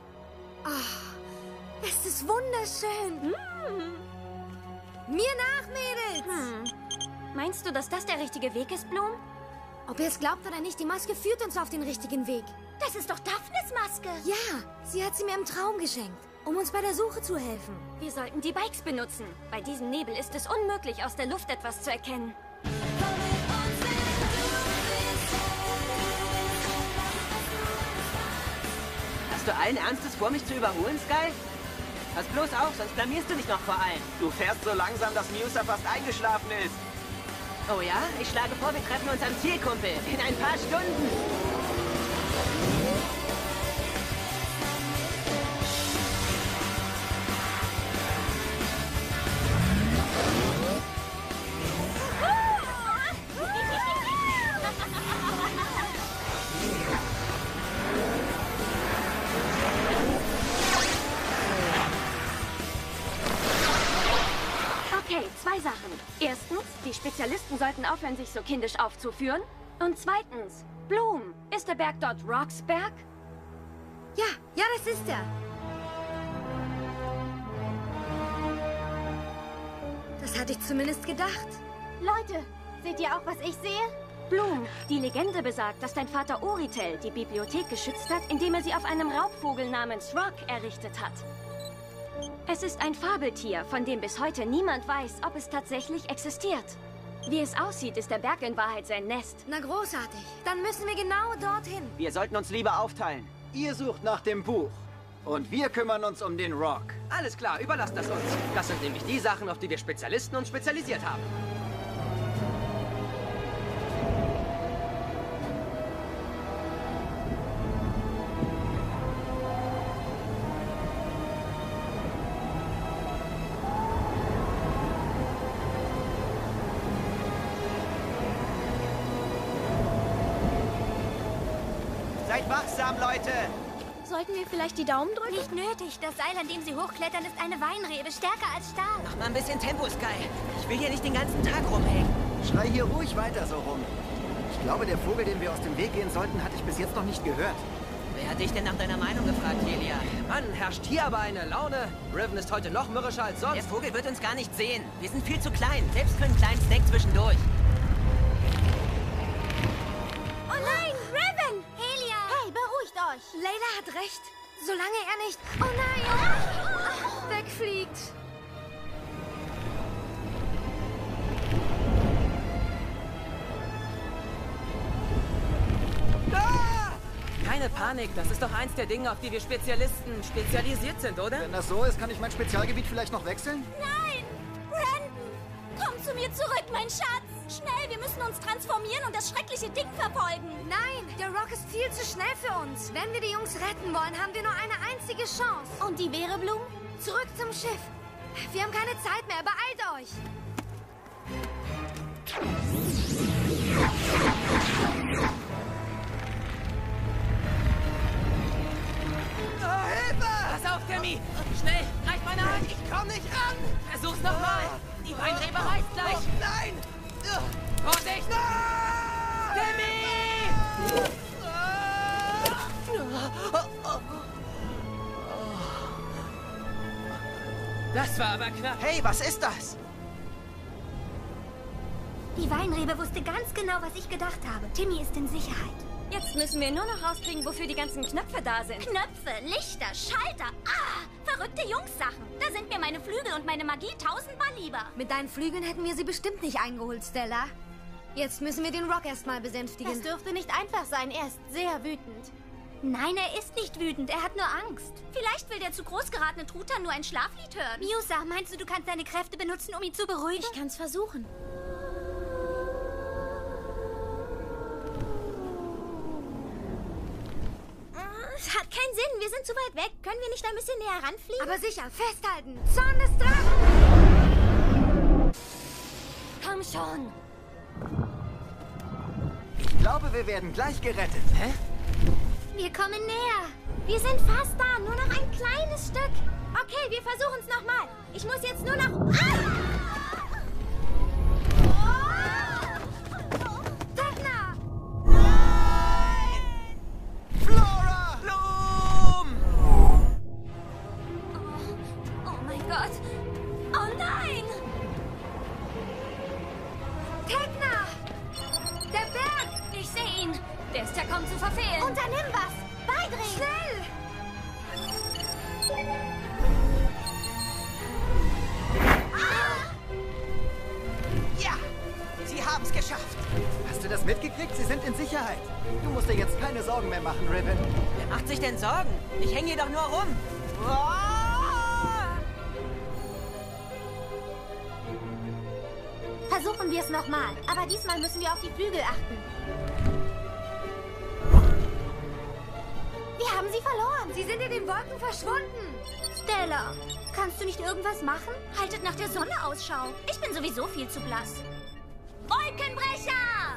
Oh, es ist wunderschön. Mir nach, Mädels! Meinst du, dass das der richtige Weg ist, Bloom? Ob ihr es glaubt oder nicht, die Maske führt uns auf den richtigen Weg. Das ist doch Daphnes Maske. Ja, sie hat sie mir im Traum geschenkt, um uns bei der Suche zu helfen. Wir sollten die Bikes benutzen. Bei diesem Nebel ist es unmöglich, aus der Luft etwas zu erkennen. Hast du allen Ernstes vor, mich zu überholen, Sky? Pass bloß auf, sonst blamierst du dich noch vor allen. Du fährst so langsam, dass Musa fast eingeschlafen ist. Oh ja? Ich schlage vor, wir treffen uns am Ziel, Kumpel. In ein paar Stunden. Okay, 2 Sachen. Erstens, die Spezialisten sollten aufhören, sich so kindisch aufzuführen. Und zweitens, Bloom, ist der Berg dort Roxberg? Ja, das ist er. Das hatte ich zumindest gedacht. Leute, seht ihr auch, was ich sehe? Bloom, die Legende besagt, dass dein Vater Oritel die Bibliothek geschützt hat, indem er sie auf einem Raubvogel namens Rock errichtet hat. Es ist ein Fabeltier, von dem bis heute niemand weiß, ob es tatsächlich existiert. Wie es aussieht, ist der Berg in Wahrheit sein Nest. Na großartig. Dann müssen wir genau dorthin. Wir sollten uns lieber aufteilen. Ihr sucht nach dem Buch. Und wir kümmern uns um den Rock. Alles klar, überlasst das uns. Das sind nämlich die Sachen, auf die wir Spezialisten uns spezialisiert haben. Seid wachsam, Leute! Sollten wir vielleicht die Daumen drücken? Nicht nötig. Das Seil, an dem sie hochklettern, ist eine Weinrebe, stärker als Stahl. Mach mal ein bisschen Tempo, Sky. Ich will hier nicht den ganzen Tag rumhängen. Schrei hier ruhig weiter so rum. Ich glaube, der Vogel, dem wir aus dem Weg gehen sollten, hatte ich bis jetzt noch nicht gehört. Wer hat dich denn nach deiner Meinung gefragt, Helia? Mann, herrscht hier aber eine Laune. Riven ist heute noch mürrischer als sonst. Der Vogel wird uns gar nicht sehen. Wir sind viel zu klein, selbst für einen kleinen Snack zwischendurch. Oh nein, Riven! Helia! Hey, beruhigt euch! Layla hat recht. Solange er nicht... Oh nein! Wegfliegt. Keine Panik, das ist doch eins der Dinge, auf die wir Spezialisten spezialisiert sind, oder? Wenn das so ist, kann ich mein Spezialgebiet vielleicht noch wechseln? Nein! Brandon! Komm zu mir zurück, mein Schatz! Schnell, wir müssen uns transformieren und das schreckliche Ding verfolgen. Nein, der Rock ist viel zu schnell für uns. Wenn wir die Jungs retten wollen, haben wir nur eine einzige Chance. Und die wäre, Bloom? Zurück zum Schiff. Wir haben keine Zeit mehr. Beeilt euch. Hilfe! Pass auf, Timmy! Schnell, greif meine Hand! Ich komm nicht ran! Versuch's nochmal! Die Weinrebe reißt gleich! Oh, nein! Vorsicht! Timmy! Das war aber knapp. Hey, was ist das? Die Weinrebe wusste ganz genau, was ich gedacht habe. Timmy ist in Sicherheit. Jetzt müssen wir nur noch rauskriegen, wofür die ganzen Knöpfe da sind. Knöpfe, Lichter, Schalter. Verrückte Jungs-Sachen. Da sind mir meine Flügel und meine Magie tausendmal lieber. Mit deinen Flügeln hätten wir sie bestimmt nicht eingeholt, Stella. Jetzt müssen wir den Rock erstmal besänftigen. Das dürfte nicht einfach sein. Er ist sehr wütend. Nein, er ist nicht wütend. Er hat nur Angst. Vielleicht will der zu groß geratene Truthahn nur ein Schlaflied hören. Miusa, meinst du, du kannst deine Kräfte benutzen, um ihn zu beruhigen? Ich kann's versuchen. Es hat keinen Sinn. Wir sind zu weit weg. Können wir nicht ein bisschen näher ranfliegen? Aber sicher, festhalten. Zorn des Drachen! Komm schon. Ich glaube, wir werden gleich gerettet. Hä? Wir kommen näher. Wir sind fast da. Nur noch ein kleines Stück. Okay, wir versuchen es nochmal. Ich muss jetzt nur noch... Tekna! Flora! Bloom! Oh mein Gott. Oh nein! Tekna! Der Berg! Ich sehe ihn. Der ist ja kaum zu verfehlen. Unternimm was! Beidrehen! Schnell! Ja! Sie haben's geschafft! Hast du das mitgekriegt? Sie sind in Sicherheit. Du musst dir jetzt keine Sorgen mehr machen, Riven. Wer macht sich denn Sorgen? Ich hänge hier doch nur rum. Versuchen wir es nochmal. Aber diesmal müssen wir auf die Flügel achten. Wir haben sie verloren. Sie sind in den Wolken verschwunden. Stella, kannst du nicht irgendwas machen? Haltet nach der Sonne Ausschau. Ich bin sowieso viel zu blass. Wolkenbrecher!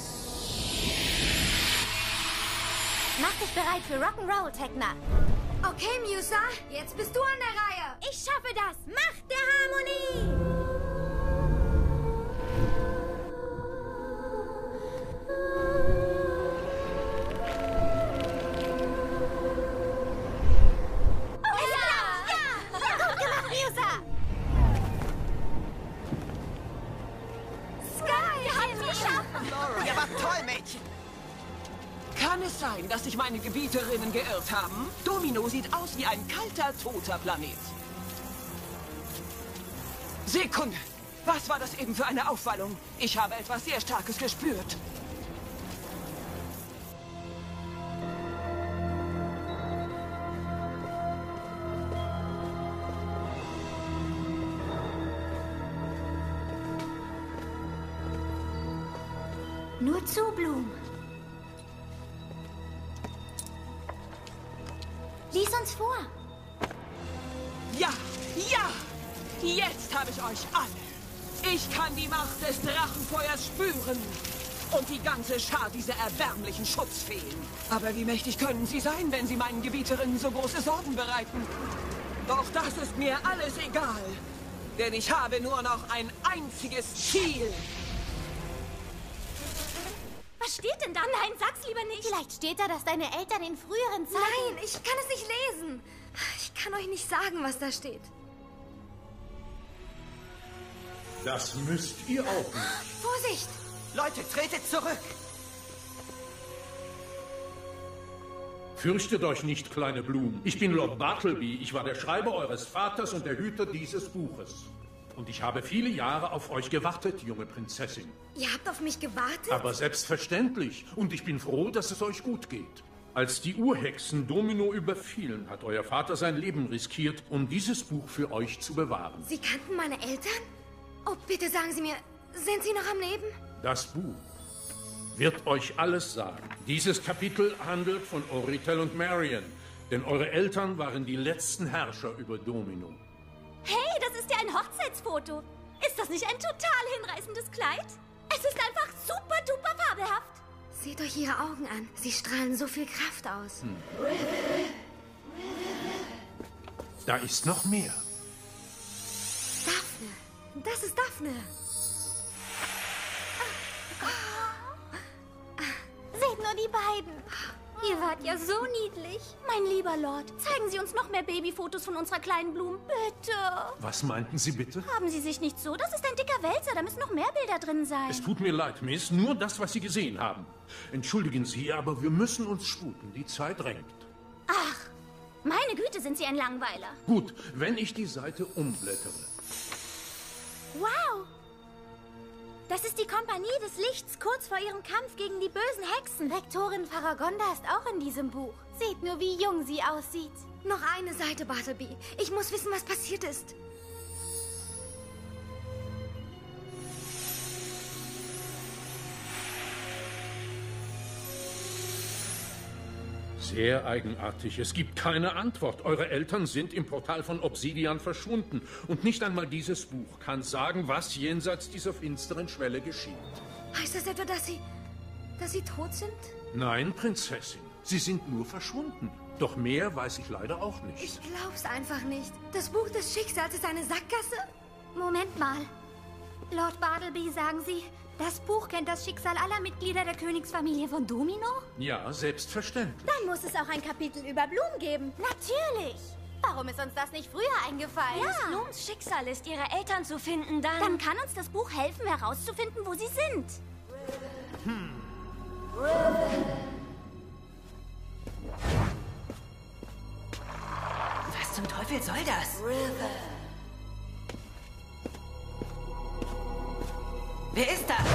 Mach dich bereit für Rock'n'Roll, Tekna. Okay, Musa, jetzt bist du an der Reihe. Ich schaffe das. Macht der Harmonie! Ihr wart toll, Mädchen! Kann es sein, dass sich meine Gebieterinnen geirrt haben? Domino sieht aus wie ein kalter, toter Planet. Sekunde! Was war das eben für eine Aufwallung? Ich habe etwas sehr Starkes gespürt. Nur zu, Bloom. Lies uns vor. Ja, ja! Jetzt habe ich euch alle. Ich kann die Macht des Drachenfeuers spüren. Und die ganze Schar dieser erbärmlichen Schutzfeen. Aber wie mächtig können sie sein, wenn sie meinen Gebieterinnen so große Sorgen bereiten? Doch das ist mir alles egal. Denn ich habe nur noch ein einziges Ziel. Was steht denn da? Nein, sag's lieber nicht. Vielleicht steht da, dass deine Eltern in früheren Zeiten... Nein, ich kann es nicht lesen. Ich kann euch nicht sagen, was da steht. Das müsst ihr auch nicht. Vorsicht! Leute, tretet zurück! Fürchtet euch nicht, kleine Blumen. Ich bin Lord Bartleby. Ich war der Schreiber eures Vaters und der Hüter dieses Buches. Und ich habe viele Jahre auf euch gewartet, junge Prinzessin. Ihr habt auf mich gewartet? Aber selbstverständlich. Und ich bin froh, dass es euch gut geht. Als die Urhexen Domino überfielen, hat euer Vater sein Leben riskiert, um dieses Buch für euch zu bewahren. Sie kannten meine Eltern? Oh, bitte sagen Sie mir, sind Sie noch am Leben? Das Buch wird euch alles sagen. Dieses Kapitel handelt von Oritel und Marion, denn eure Eltern waren die letzten Herrscher über Domino. Hey, das ist ja ein Hochzeitsfoto. Ist das nicht ein total hinreißendes Kleid? Es ist einfach super duper fabelhaft. Seht euch ihre Augen an. Sie strahlen so viel Kraft aus. Da ist noch mehr. Daphne. Das ist Daphne. Seht nur die beiden. Ihr wart ja so niedlich. Mein lieber Lord, zeigen Sie uns noch mehr Babyfotos von unserer kleinen Blume, bitte. Was meinten Sie bitte? Haben Sie sich nicht so? Das ist ein dicker Wälzer, da müssen noch mehr Bilder drin sein. Es tut mir leid, Miss, nur das, was Sie gesehen haben. Entschuldigen Sie, aber wir müssen uns sputen. Die Zeit drängt. Ach, meine Güte, sind Sie ein Langweiler. Gut, wenn ich die Seite umblättere. Wow! Das ist die Kompanie des Lichts kurz vor ihrem Kampf gegen die bösen Hexen. Rektorin Faragonda ist auch in diesem Buch. Seht nur, wie jung sie aussieht. Noch eine Seite, Bartleby. Ich muss wissen, was passiert ist. Sehr eigenartig. Es gibt keine Antwort. Eure Eltern sind im Portal von Obsidian verschwunden. Und nicht einmal dieses Buch kann sagen, was jenseits dieser finsteren Schwelle geschieht. Heißt das etwa, dass sie tot sind? Nein, Prinzessin. Sie sind nur verschwunden. Doch mehr weiß ich leider auch nicht. Ich glaub's einfach nicht. Das Buch des Schicksals ist eine Sackgasse? Moment mal. Lord Bartleby, sagen Sie, das Buch kennt das Schicksal aller Mitglieder der Königsfamilie von Domino? Ja, selbstverständlich. Dann muss es auch ein Kapitel über Blumen geben. Natürlich. Warum ist uns das nicht früher eingefallen? Ja. Blums Schicksal ist, ihre Eltern zu finden, Dann kann uns das Buch helfen, herauszufinden, wo sie sind. Was zum Teufel soll das? Wer ist da?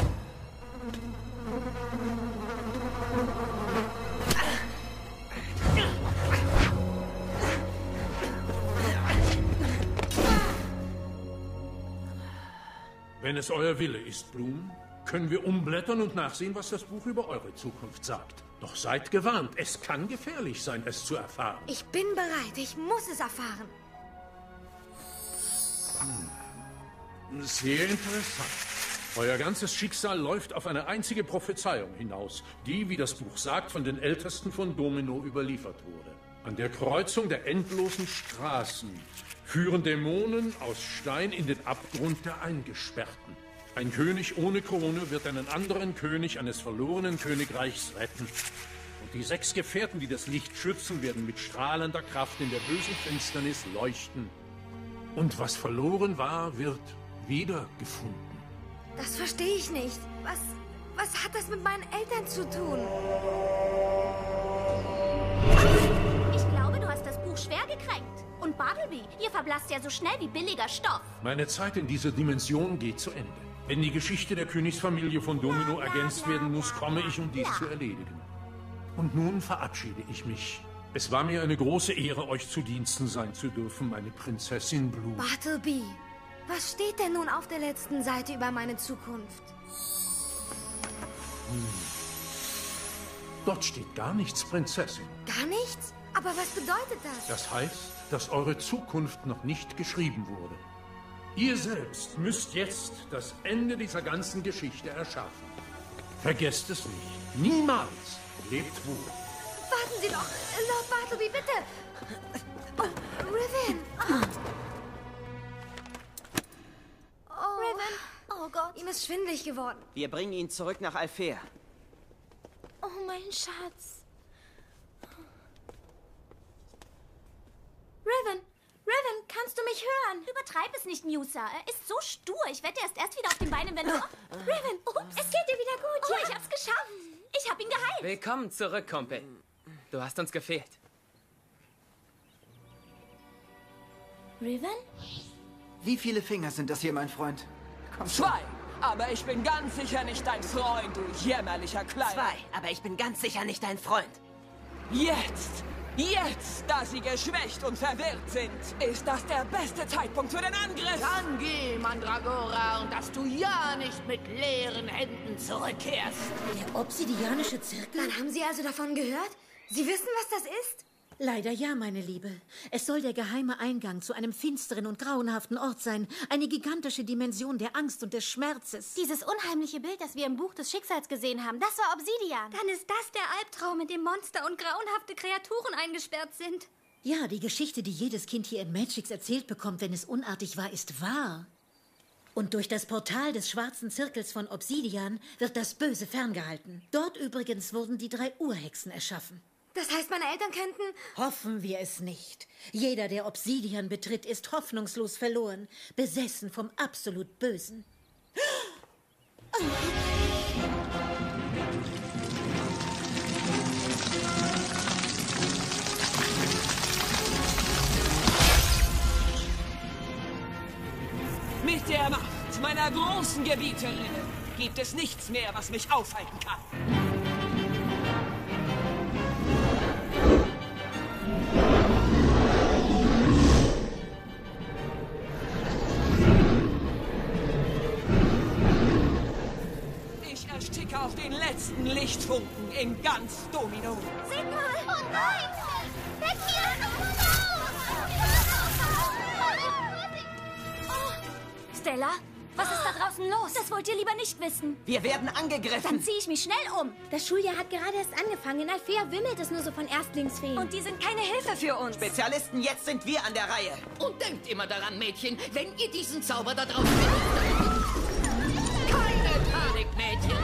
Wenn es euer Wille ist, Blum, können wir umblättern und nachsehen, was das Buch über eure Zukunft sagt. Doch seid gewarnt, es kann gefährlich sein, es zu erfahren. Ich bin bereit, ich muss es erfahren. Sehr interessant. Euer ganzes Schicksal läuft auf eine einzige Prophezeiung hinaus, die, wie das Buch sagt, von den Ältesten von Domino überliefert wurde. An der Kreuzung der endlosen Straßen führen Dämonen aus Stein in den Abgrund der Eingesperrten. Ein König ohne Krone wird einen anderen König eines verlorenen Königreichs retten. Und die 6 Gefährten, die das Licht schützen, werden mit strahlender Kraft in der bösen Finsternis leuchten. Und was verloren war, wird wiedergefunden. Das verstehe ich nicht. Was hat das mit meinen Eltern zu tun? Ich glaube, du hast das Buch schwer gekränkt. Und Bartleby, ihr verblasst ja so schnell wie billiger Stoff. Meine Zeit in dieser Dimension geht zu Ende. Wenn die Geschichte der Königsfamilie von Domino ergänzt werden muss, komme ich, um dies zu erledigen. Und nun verabschiede ich mich. Es war mir eine große Ehre, euch zu Diensten sein zu dürfen, meine Prinzessin Blue. Bartleby, was steht denn nun auf der letzten Seite über meine Zukunft? Dort steht gar nichts, Prinzessin. Gar nichts? Aber was bedeutet das? Das heißt, dass eure Zukunft noch nicht geschrieben wurde. Ihr selbst müsst jetzt das Ende dieser ganzen Geschichte erschaffen. Vergesst es nicht. Niemals. Lebt wohl. Warten Sie doch! Lord Bartleby, bitte! Riven! Oh. Riven! Oh Gott. Ihm ist schwindelig geworden. Wir bringen ihn zurück nach Alfea. Oh, mein Schatz. Riven! Riven, kannst du mich hören? Übertreib es nicht, Musa. Er ist so stur. Ich wette, er ist erst wieder auf den Beinen, wenn du... Riven, es geht dir wieder gut, Oh, ja? ich hab's geschafft. Ich hab ihn geheilt. Willkommen zurück, Kumpel. Du hast uns gefehlt. Riven? Wie viele Finger sind das hier, mein Freund? Komm schon. 2. Aber ich bin ganz sicher nicht dein Freund, du jämmerlicher Kleiner. 2. Aber ich bin ganz sicher nicht dein Freund. Jetzt, da sie geschwächt und verwirrt sind, ist das der beste Zeitpunkt für den Angriff. Dann geh, Mandragora, und dass du ja nicht mit leeren Händen zurückkehrst. Der obsidianische Zirkel? Dann haben Sie also davon gehört? Sie wissen, was das ist? Leider ja, meine Liebe. Es soll der geheime Eingang zu einem finsteren und grauenhaften Ort sein. Eine gigantische Dimension der Angst und des Schmerzes. Dieses unheimliche Bild, das wir im Buch des Schicksals gesehen haben, das war Obsidian. Dann ist das der Albtraum, in dem Monster und grauenhafte Kreaturen eingesperrt sind. Ja, die Geschichte, die jedes Kind hier in Magix erzählt bekommt, wenn es unartig war, ist wahr. Und durch das Portal des schwarzen Zirkels von Obsidian wird das Böse ferngehalten. Dort übrigens wurden die 3 Urhexen erschaffen. Das heißt, meine Eltern könnten... Hoffen wir es nicht. Jeder, der Obsidian betritt, ist hoffnungslos verloren, besessen vom absolut Bösen. Mit der Macht meiner großen Gebieterin gibt es nichts mehr, was mich aufhalten kann. Ich ersticke auf den letzten Lichtfunken in ganz Domino. Seht mal! Oh nein! Weg hier! Stella, was ist da draußen los? Das wollt ihr lieber nicht wissen. Wir werden angegriffen. Dann ziehe ich mich schnell um. Das Schuljahr hat gerade erst angefangen. In Alfea wimmelt es nur so von Erstlingsfeen. Und die sind keine Hilfe für uns. Spezialisten, jetzt sind wir an der Reihe. Und denkt immer daran, Mädchen, wenn ihr diesen Zauber da draußen benutzt. Keine Panik, Mädchen!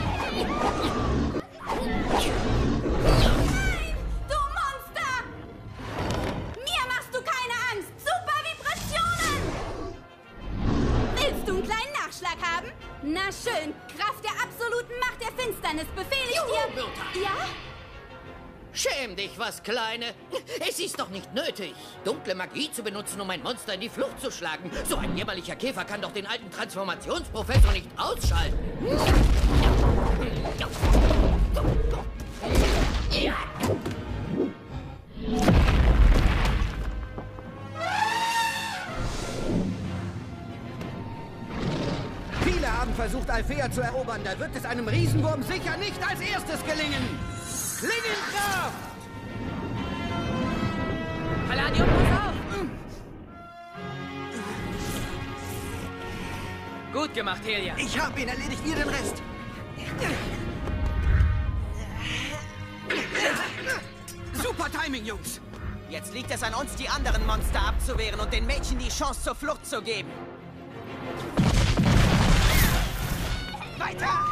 Nein! Du Monster! Mir machst du keine Angst! Super Vibrationen! Willst du einen kleinen Nachschlag haben? Na schön, Kraft der absoluten Macht der Finsternis befehle ich dir... Bertha. Ja? Schäm dich, was Kleine. Es ist doch nicht nötig, dunkle Magie zu benutzen, um ein Monster in die Flucht zu schlagen. So ein jämmerlicher Käfer kann doch den alten Transformationsprofessor nicht ausschalten. Viele haben versucht, Alfea zu erobern. Da wird es einem Riesenwurm sicher nicht als erstes gelingen. Klingenkraft! Palladium, pass auf! Gut gemacht, Helia. Ich hab ihn erledigt, ihr den Rest. Super Timing, Jungs. Jetzt liegt es an uns, die anderen Monster abzuwehren und den Mädchen die Chance zur Flucht zu geben. Weiter!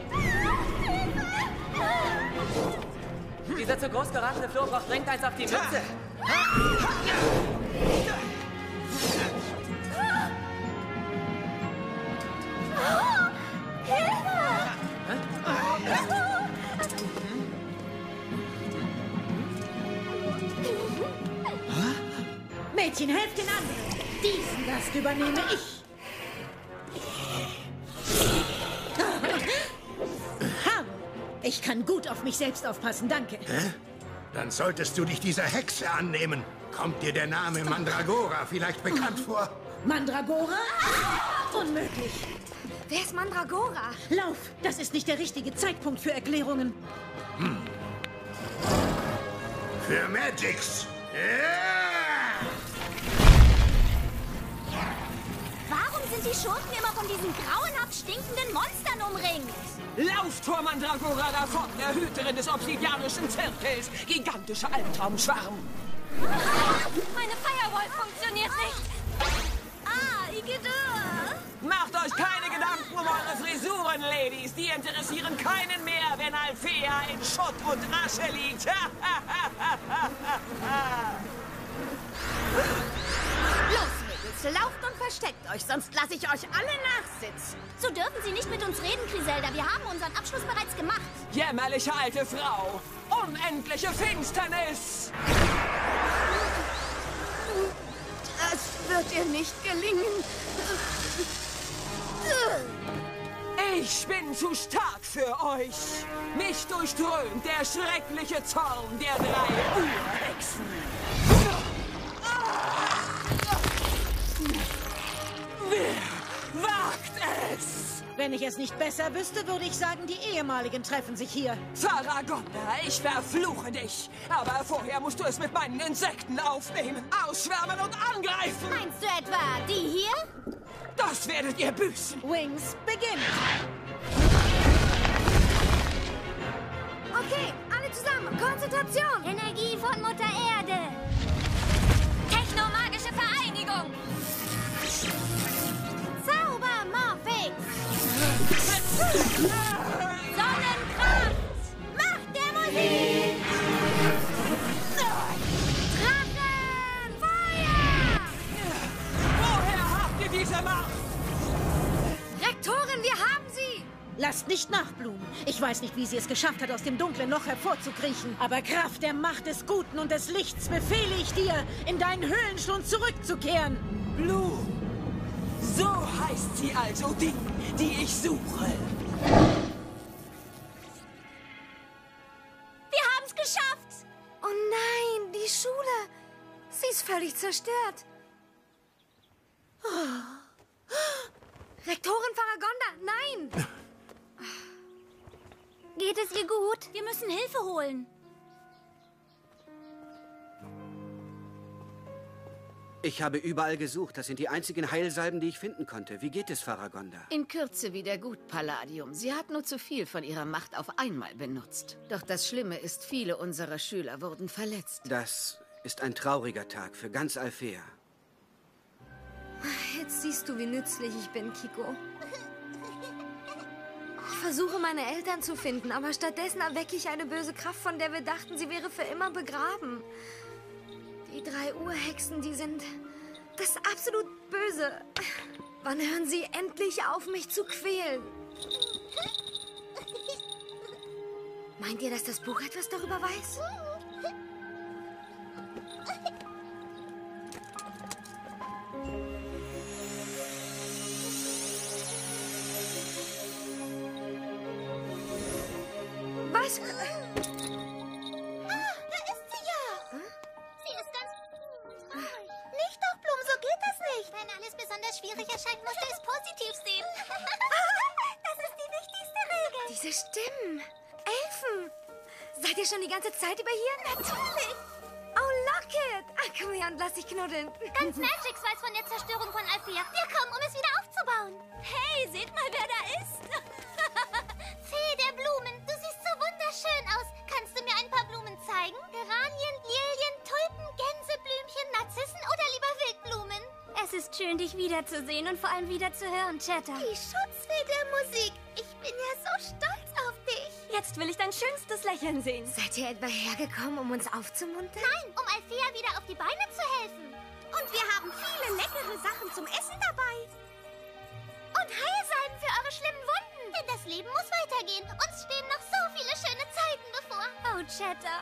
Dieser zu groß geratene Floh braucht dringend eins auf die Mütze. Mädchen, helft den anderen. Diesen Gast übernehme ich. Ich kann gut auf mich selbst aufpassen, danke. Hä? Dann solltest du dich dieser Hexe annehmen. Kommt dir der Name Mandragora vielleicht bekannt vor? Mandragora? Unmöglich. Wer ist Mandragora? Lauf, das ist nicht der richtige Zeitpunkt für Erklärungen. Für Magix. Ja! Warum sind die Schurken immer von diesen grauenhaft stinkenden Monstern umringt? Lauf, Mandragora, davon, der Hüterin des obsidianischen Zirkels! Gigantischer Albtraumschwarm! Meine Firewall funktioniert nicht! Ah, Igidur! Macht euch keine Gedanken um eure Frisuren, Ladies! Die interessieren keinen mehr, wenn Alfea in Schutt und Asche liegt! Los, Mädels, lauft und versteckt euch, sonst lasse ich euch alle nachsitzen. So dürfen Sie nicht mit uns reden, Griselda. Wir haben unseren Abschluss bereits gemacht. Jämmerliche alte Frau! Unendliche Finsternis! Das wird ihr nicht gelingen. Ich bin zu stark für euch. Mich durchströmt der schreckliche Zorn der 3 Urhexen. Wer wagt es? Wenn ich es nicht besser wüsste, würde ich sagen, die Ehemaligen treffen sich hier. Faragonda, ich verfluche dich. Aber vorher musst du es mit meinen Insekten aufnehmen, ausschwärmen und angreifen. Meinst du etwa die hier? Das werdet ihr büßen. Wings, beginn. Okay, alle zusammen. Konzentration. Energie von Mutter Erde. Technomagische Vereinigung. Zaubermorphix. Sonnenkraft. Macht der Musik. Drachen. Feuer. Woher habt ihr diese Macht? Rektorin, wir haben sie. Lasst nicht nach, Bloom. Ich weiß nicht, wie sie es geschafft hat, aus dem Dunklen noch hervorzukriechen. Aber Kraft der Macht des Guten und des Lichts befehle ich dir, in deinen Höhlenschlund zurückzukehren. Bloom. So heißt sie also, die ich suche. Wir haben's geschafft. Oh nein, die Schule. Sie ist völlig zerstört. Oh. Rektorin Faragonda, nein! Geht es ihr gut? Wir müssen Hilfe holen. Ich habe überall gesucht. Das sind die einzigen Heilsalben, die ich finden konnte. Wie geht es, Faragonda? In Kürze wieder gut, Palladium. Sie hat nur zu viel von ihrer Macht auf einmal benutzt. Doch das Schlimme ist, viele unserer Schüler wurden verletzt. Das ist ein trauriger Tag für ganz Alfea. Jetzt siehst du, wie nützlich ich bin, Kiko. Ich versuche, meine Eltern zu finden, aber stattdessen erwecke ich eine böse Kraft, von der wir dachten, sie wäre für immer begraben. Die 3 Urhexen, die sind das absolut Böse. Wann hören sie endlich auf, mich zu quälen? Meint ihr, dass das Buch etwas darüber weiß? Was? Da ist sie ja. Sie ist ganz traurig. Nicht doch, Blum, so geht das nicht. Wenn alles besonders schwierig erscheint, musst du es positiv sehen. Das ist die wichtigste Regel. Diese Stimmen. Elfen. Seid ihr schon die ganze Zeit über hier? Natürlich. Oh, Locket. Ach, komm her und lass dich knuddeln. Ganz Magix weiß von der Zerstörung von Alfea. Wir kommen, um es wieder aufzubauen. Hey, seht mal, wer da ist. Fee der Blumen, du siehst so wunderschön aus. Kannst du mir ein paar Blumen zeigen? Geranien, Lilien, Tulpen, Gänseblümchen, Narzissen oder lieber Wildblumen? Es ist schön, dich wiederzusehen und vor allem wieder zu hören, Chatter. Die Schutzfee der Musik. Ich bin ja so stolz auf dich. Jetzt will ich dein schönstes Lächeln sehen. Seid ihr etwa hergekommen, um uns aufzumuntern? Nein, um Alfea wieder auf die Beine zu helfen. Und wir haben viele leckere Sachen zum Essen dabei. Und Heilsalben für eure schlimmen Wunden. Denn das Leben muss weitergehen. Uns stehen noch so viele schöne Zeiten bevor. Oh, Chatter.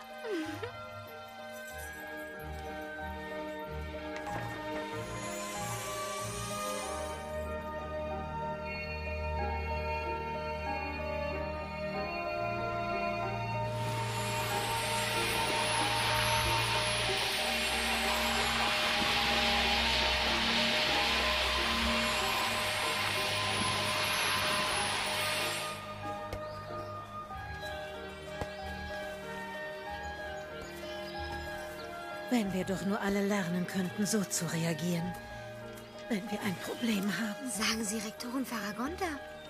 Wenn wir doch nur alle lernen könnten, so zu reagieren. Wenn wir ein Problem haben. Sagen Sie Rektorin Faragonda.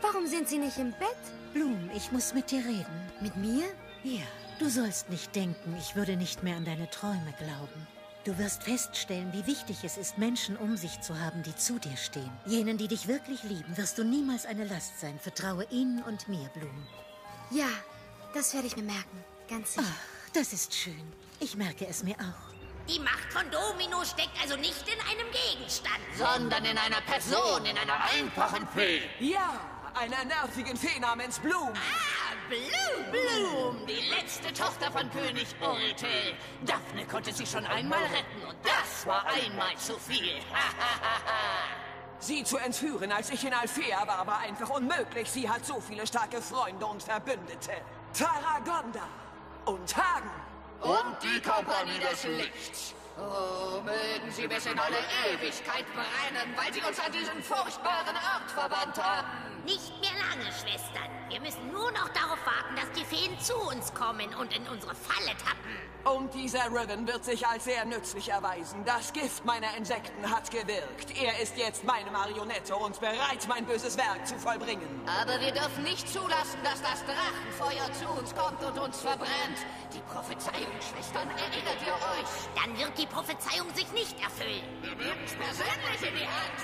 Warum sind Sie nicht im Bett? Bloom, ich muss mit dir reden. Mit mir? Ja, du sollst nicht denken, ich würde nicht mehr an deine Träume glauben. Du wirst feststellen, wie wichtig es ist, Menschen um sich zu haben, die zu dir stehen. Jenen, die dich wirklich lieben, wirst du niemals eine Last sein. Vertraue ihnen und mir, Bloom. Ja, das werde ich mir merken. Ganz sicher. Ach, das ist schön. Ich merke es mir auch. Die Macht von Domino steckt also nicht in einem Gegenstand, Sondern in einer Person, in einer einfachen Fee. Ja, einer nervigen Fee namens Bloom. Bloom! Die letzte Tochter von König Oritel. Daphne konnte sie schon einmal retten und das war einmal zu viel. Sie zu entführen, als ich in Alfea war einfach unmöglich. Sie hat so viele starke Freunde und Verbündete. Tarragonda und Hagen. Und die Kompanie des Lichts. Oh, mögen sie bis in alle Ewigkeit brennen, weil sie uns an diesen furchtbaren Ort verbannt haben. Nicht mehr lange, Schwestern. Wir müssen nur noch darauf warten, dass die Feen zu uns kommen und in unsere Falle tappen. Und dieser Ribbon wird sich als sehr nützlich erweisen. Das Gift meiner Insekten hat gewirkt. Er ist jetzt meine Marionette und bereit, mein böses Werk zu vollbringen. Aber wir dürfen nicht zulassen, dass das Drachenfeuer zu uns kommt und uns verbrennt. Die Prophezeiung, Schwestern, erinnert ihr euch? Dann wird die Prophezeiung sich nicht erfüllen. Wir nehmen es persönlich in die Hand.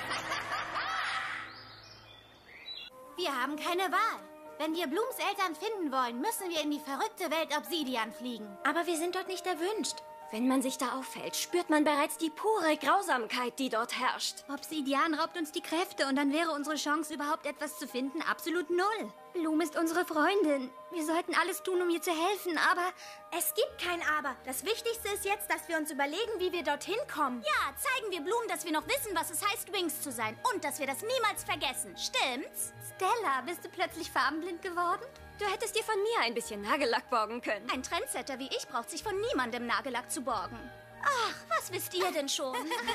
Wir haben keine Wahl. Wenn wir Blooms Eltern finden wollen, müssen wir in die verrückte Welt Obsidian fliegen. Aber wir sind dort nicht erwünscht. Wenn man sich da aufhält, spürt man bereits die pure Grausamkeit, die dort herrscht. Obsidian raubt uns die Kräfte und dann wäre unsere Chance, überhaupt etwas zu finden, absolut null. Bloom ist unsere Freundin. Wir sollten alles tun, um ihr zu helfen, aber... Es gibt kein Aber. Das Wichtigste ist jetzt, dass wir uns überlegen, wie wir dorthin kommen. Ja, zeigen wir Bloom, dass wir noch wissen, was es heißt, Wings zu sein. Und dass wir das niemals vergessen. Stimmt's? Stella, bist du plötzlich farbenblind geworden? Du hättest dir von mir ein bisschen Nagellack borgen können. Ein Trendsetter wie ich braucht sich von niemandem Nagellack zu borgen. Ach, was wisst ihr denn schon?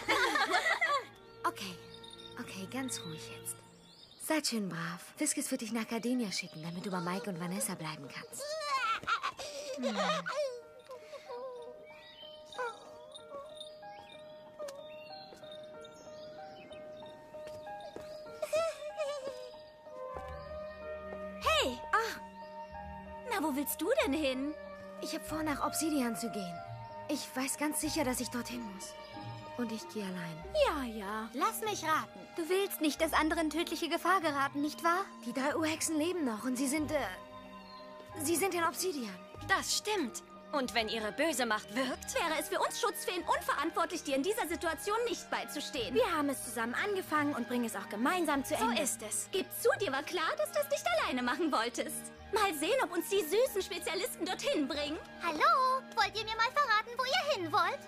Okay, ganz ruhig jetzt. Seid schön brav. Fiskis wird dich nach Gardenia schicken, damit du bei Mike und Vanessa bleiben kannst. Hey! Na, wo willst du denn hin? Ich habe vor, nach Obsidian zu gehen. Ich weiß ganz sicher, dass ich dorthin muss. Und ich gehe allein. Ja. Lass mich raten. Du willst nicht, dass andere in tödliche Gefahr geraten, nicht wahr? Die 3 Urhexen leben noch und sie sind in Obsidian. Das stimmt. Und wenn ihre böse Macht wirkt, wäre es für uns Schutzfeen unverantwortlich, dir in dieser Situation nicht beizustehen. Wir haben es zusammen angefangen und bringen es auch gemeinsam zu Ende. So ist es. Gib zu, dir war klar, dass du es nicht alleine machen wolltest. Mal sehen, ob uns die süßen Spezialisten dorthin bringen. Hallo? Wollt ihr mir mal verraten, wo ihr hin wollt?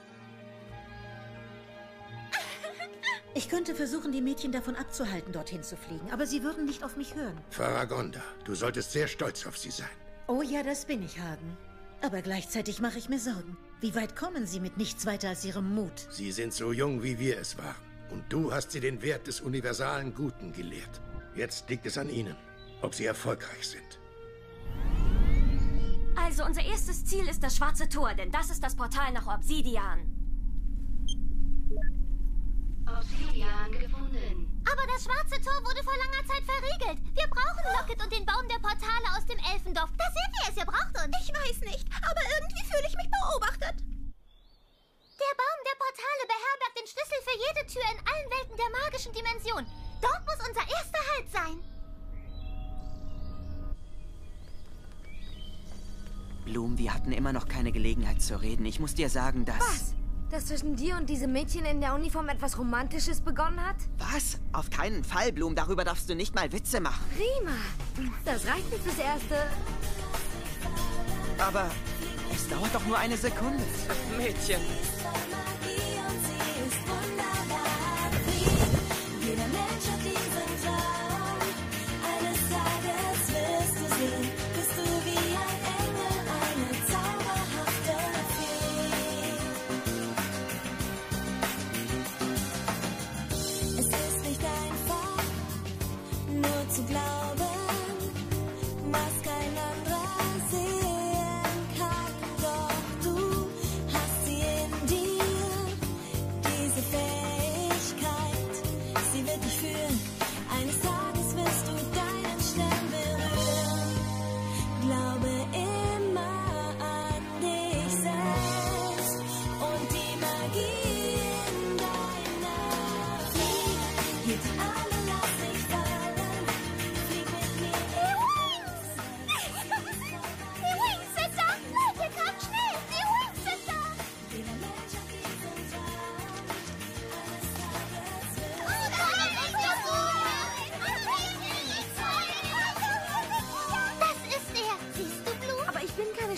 Ich könnte versuchen, die Mädchen davon abzuhalten, dorthin zu fliegen, aber sie würden nicht auf mich hören. Faragonda, du solltest sehr stolz auf sie sein. Oh ja, das bin ich, Hagen. Aber gleichzeitig mache ich mir Sorgen. Wie weit kommen sie mit nichts weiter als ihrem Mut? Sie sind so jung, wie wir es waren. Und du hast sie den Wert des universalen Guten gelehrt. Jetzt liegt es an ihnen, ob sie erfolgreich sind. Also unser erstes Ziel ist das Schwarze Tor, denn das ist das Portal nach Obsidian. Obsidian gefunden. Aber das Schwarze Tor wurde vor langer Zeit verriegelt. Wir brauchen Locket und den Baum der Portale aus dem Elfendorf. Da seht ihr es, ihr braucht uns. Ich weiß nicht, aber irgendwie fühle ich mich beobachtet. Der Baum der Portale beherbergt den Schlüssel für jede Tür in allen Welten der magischen Dimension. Dort muss unser erster Halt sein. Bloom, wir hatten immer noch keine Gelegenheit zu reden. Ich muss dir sagen, dass... Was? Dass zwischen dir und diesem Mädchen in der Uniform etwas Romantisches begonnen hat? Was? Auf keinen Fall, Bloom. Darüber darfst du nicht mal Witze machen. Prima. Das reicht mir fürs Erste. Aber es dauert doch nur eine Sekunde. Mädchen. Jeder Mensch hat diesen Traum. Eines Tages wirst du sehen, bist du wie ein Engel, eine zauberhafte Fee. Es ist nicht einfach, nur zu glauben, was kein anderer sehen kann. Doch du hast sie in dir.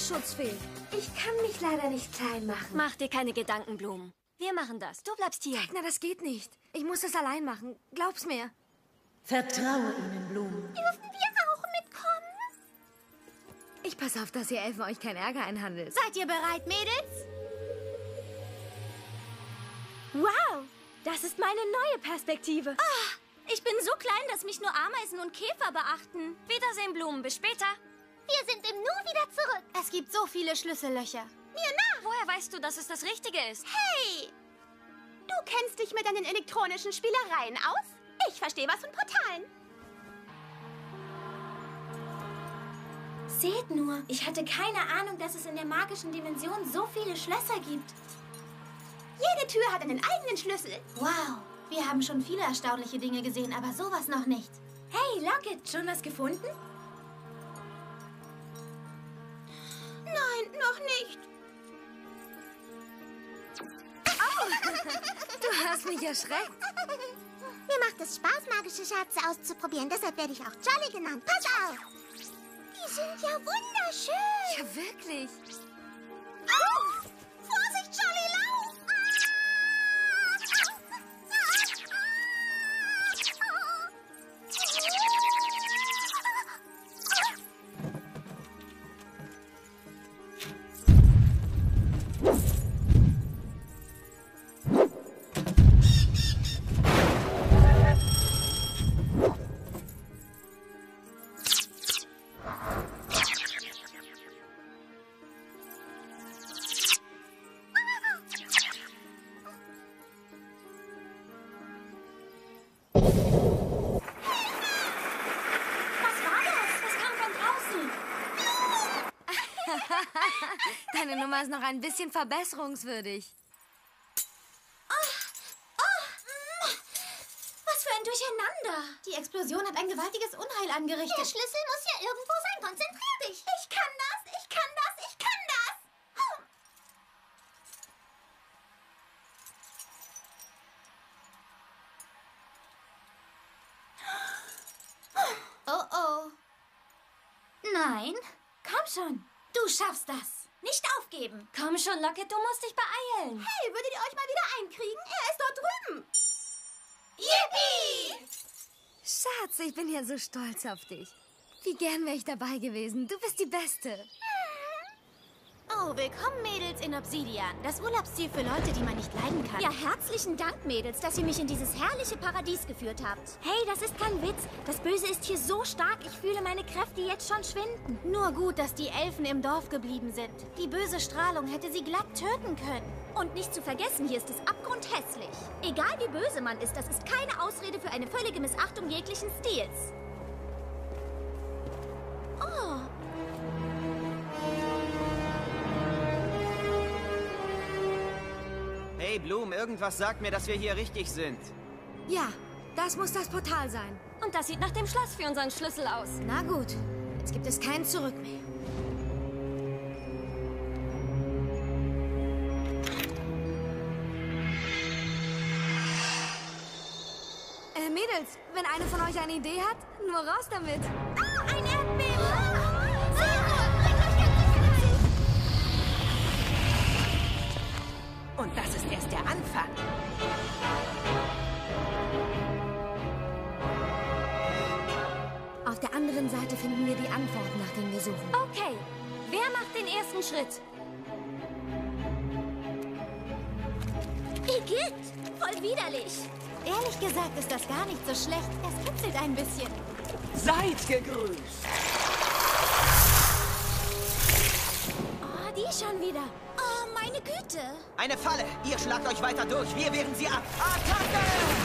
Sonnenschutz fehlt. Ich kann mich leider nicht klein machen. Mach dir keine Gedanken, Blumen. Wir machen das. Du bleibst hier. Na, das geht nicht. Ich muss das allein machen. Glaub's mir. Vertraue ihnen, Blumen. Dürfen wir auch mitkommen? Ich passe auf, dass ihr Elfen euch keinen Ärger einhandelt. Seid ihr bereit, Mädels? Wow, das ist meine neue Perspektive. Oh, ich bin so klein, dass mich nur Ameisen und Käfer beachten. Wiedersehen, Blumen. Bis später. Wir sind im Nu wieder zurück. Es gibt so viele Schlüssellöcher. Mir nach! Woher weißt du, dass es das Richtige ist? Hey! Du kennst dich mit deinen elektronischen Spielereien aus? Ich verstehe was von Portalen. Seht nur, ich hatte keine Ahnung, dass es in der magischen Dimension so viele Schlösser gibt. Jede Tür hat einen eigenen Schlüssel. Wow, wir haben schon viele erstaunliche Dinge gesehen, aber sowas noch nicht. Hey, Locket, schon was gefunden? Nein, noch nicht. Du hast mich erschreckt. Mir macht es Spaß, magische Scherze auszuprobieren. Deshalb werde ich auch Jolly genannt. Pass auf! Die sind ja wunderschön. Ja, wirklich. Auf! Vorsicht, Jolly, lauf! Deine Nummer ist noch ein bisschen verbesserungswürdig. Was für ein Durcheinander. Die Explosion hat ein gewaltiges Unheil angerichtet. Der Schlüssel muss ja irgendwo sein. Konzentrier dich. Ich kann das, ich kann das, ich kann das. Oh oh. Nein, komm schon. Du schaffst das. Nicht aufgeben. Komm schon, Locket, du musst dich beeilen. Hey, würdet ihr euch mal wieder einkriegen? Er ist dort drüben. Yippie! Schatz, ich bin ja so stolz auf dich. Wie gern wäre ich dabei gewesen. Du bist die Beste. Oh, willkommen, Mädels, in Obsidian. Das Urlaubsziel für Leute, die man nicht leiden kann. Ja, herzlichen Dank, Mädels, dass ihr mich in dieses herrliche Paradies geführt habt. Hey, das ist kein Witz. Das Böse ist hier so stark, ich fühle meine Kräfte jetzt schon schwinden. Nur gut, dass die Elfen im Dorf geblieben sind. Die böse Strahlung hätte sie glatt töten können. Und nicht zu vergessen, hier ist es abgrundhässlich. Egal wie böse man ist, das ist keine Ausrede für eine völlige Missachtung jeglichen Stils. Oh. Hey, Bloom, irgendwas sagt mir, dass wir hier richtig sind. Ja, das muss das Portal sein. Und das sieht nach dem Schloss für unseren Schlüssel aus. Na gut, jetzt gibt es kein Zurück mehr. Mädels, wenn eine von euch eine Idee hat, nur raus damit. Ah, ein Erdbeben! Und das ist erst der Anfang. Auf der anderen Seite finden wir die Antworten, nach denen wir suchen. Okay, wer macht den ersten Schritt? Igitt, voll widerlich. Ehrlich gesagt ist das gar nicht so schlecht. Es kitzelt ein bisschen. Seid gegrüßt. Oh, die schon wieder. Oh, meine Güte. Eine Falle. Ihr schlagt euch weiter durch. Wir wehren sie ab. Attacke!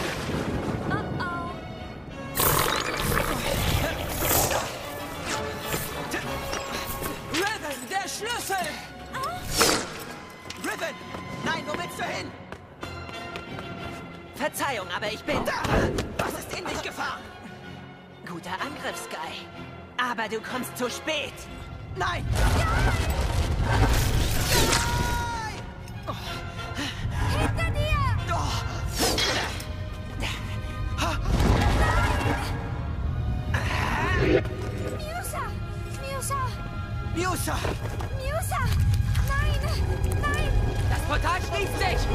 Riven, der Schlüssel! Riven! Nein, wo willst du hin? Verzeihung, aber ich bin... Da! Was ist in dich gefahren? Guter Angriff, Sky. Aber du kommst zu spät. Nein! Hinter dir! Miusa! Miusa! Miusa! Miusa! Nein! Nein! Das Portal schließt sich!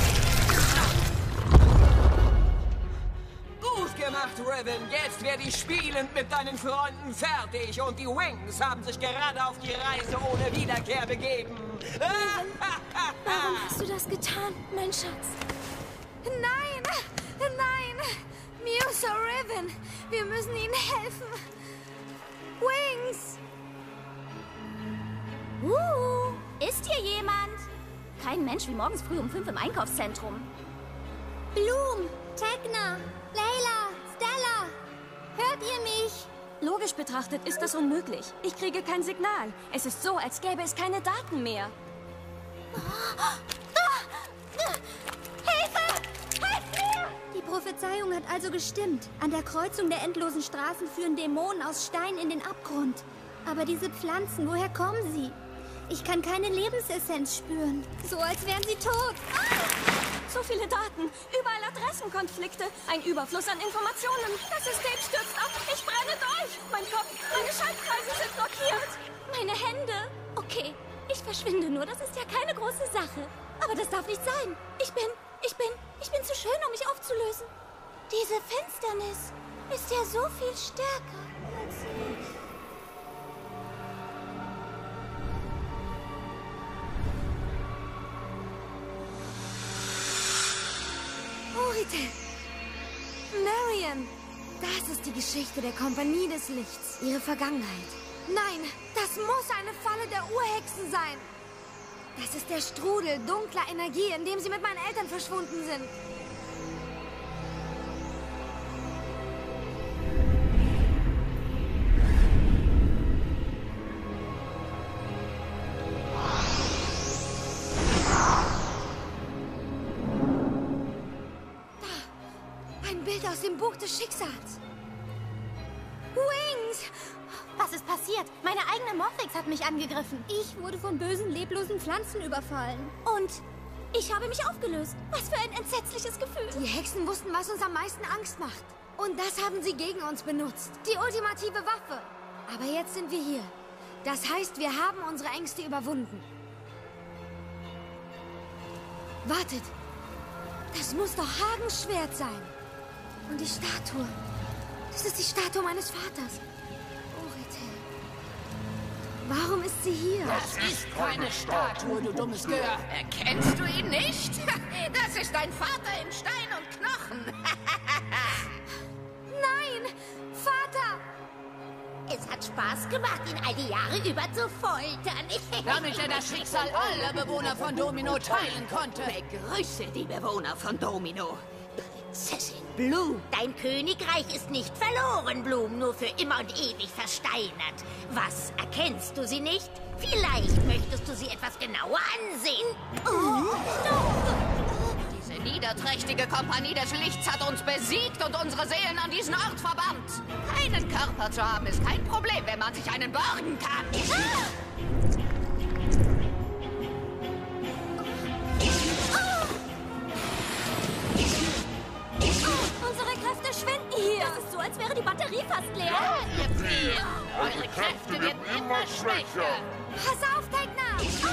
Gut gemacht, Riven. Jetzt werde ich spielend mit deinen Freunden fertig. Und die Wings haben sich gerade auf die Reise ohne Wiederkehr begeben. Warum hast du das getan, mein Schatz? Nein! Nein! Miusa, Riven! Wir müssen ihnen helfen! Wings! Ist hier jemand? Kein Mensch wie morgens früh um 5 im Einkaufszentrum. Bloom, Tekna, Layla, Stella, hört ihr mich? Logisch betrachtet ist das unmöglich. Ich kriege kein Signal. Es ist so, als gäbe es keine Daten mehr. Hilfe! Helft mir! Die Prophezeiung hat also gestimmt. An der Kreuzung der endlosen Straßen führen Dämonen aus Stein in den Abgrund. Aber diese Pflanzen, woher kommen sie? Ich kann keine Lebensessenz spüren. So als wären sie tot. So viele Daten, überall Adressenkonflikte, ein Überfluss an Informationen. Das System stürzt ab, ich brenne durch. Mein Kopf, meine Schaltkreise sind blockiert. Meine Hände. Okay, ich verschwinde nur, das ist ja keine große Sache. Aber das darf nicht sein. Ich bin zu schön, um mich aufzulösen. Diese Finsternis ist ja so viel stärker als ich. Oritel! Marion! Das ist die Geschichte der Kompanie des Lichts. Ihre Vergangenheit. Nein, das muss eine Falle der Urhexen sein. Das ist der Strudel dunkler Energie, in dem sie mit meinen Eltern verschwunden sind. Aus dem Buch des Schicksals. Wings! Was ist passiert? Meine eigene Morphix hat mich angegriffen. Ich wurde von bösen, leblosen Pflanzen überfallen. Und ich habe mich aufgelöst. Was für ein entsetzliches Gefühl. Die Hexen wussten, was uns am meisten Angst macht. Und das haben sie gegen uns benutzt. Die ultimative Waffe. Aber jetzt sind wir hier. Das heißt, wir haben unsere Ängste überwunden. Wartet. Das muss doch Hagens Schwert sein. Und die Statue. Das ist die Statue meines Vaters. Oritel. Warum ist sie hier? Das ist keine Statue, du dummes Gör. Erkennst du ihn nicht? Das ist dein Vater in Stein und Knochen. Nein! Vater! Es hat Spaß gemacht, ihn all die Jahre über zu foltern. Damit er das Schicksal aller Bewohner von Domino teilen konnte. Begrüße die Bewohner von Domino. Prinzessin Bloom, dein Königreich ist nicht verloren, Bloom, nur für immer und ewig versteinert. Was, erkennst du sie nicht? Vielleicht möchtest du sie etwas genauer ansehen. Diese niederträchtige Kompanie des Lichts hat uns besiegt und unsere Seelen an diesen Ort verbannt. Keinen Körper zu haben ist kein Problem, wenn man sich einen borgen kann. Unsere Kräfte schwinden hier. Das ist so, als wäre die Batterie fast leer. Ja, ihr Vieh! Eure Kräfte werden immer schwächer. Pass auf, Tekna!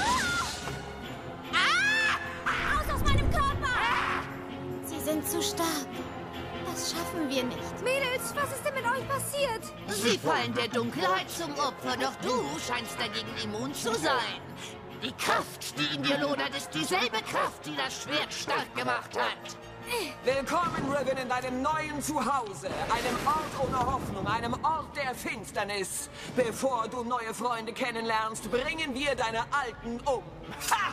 Raus aus meinem Körper! Sie sind zu stark. Das schaffen wir nicht. Mädels, was ist denn mit euch passiert? Sie fallen der Dunkelheit zum Opfer, doch du scheinst dagegen immun zu sein. Die Kraft, die in dir lodert, ist dieselbe Kraft, die das Schwert stark gemacht hat. Willkommen, Riven, in deinem neuen Zuhause. Einem Ort ohne Hoffnung, einem Ort der Finsternis. Bevor du neue Freunde kennenlernst, bringen wir deine Alten um. Ha!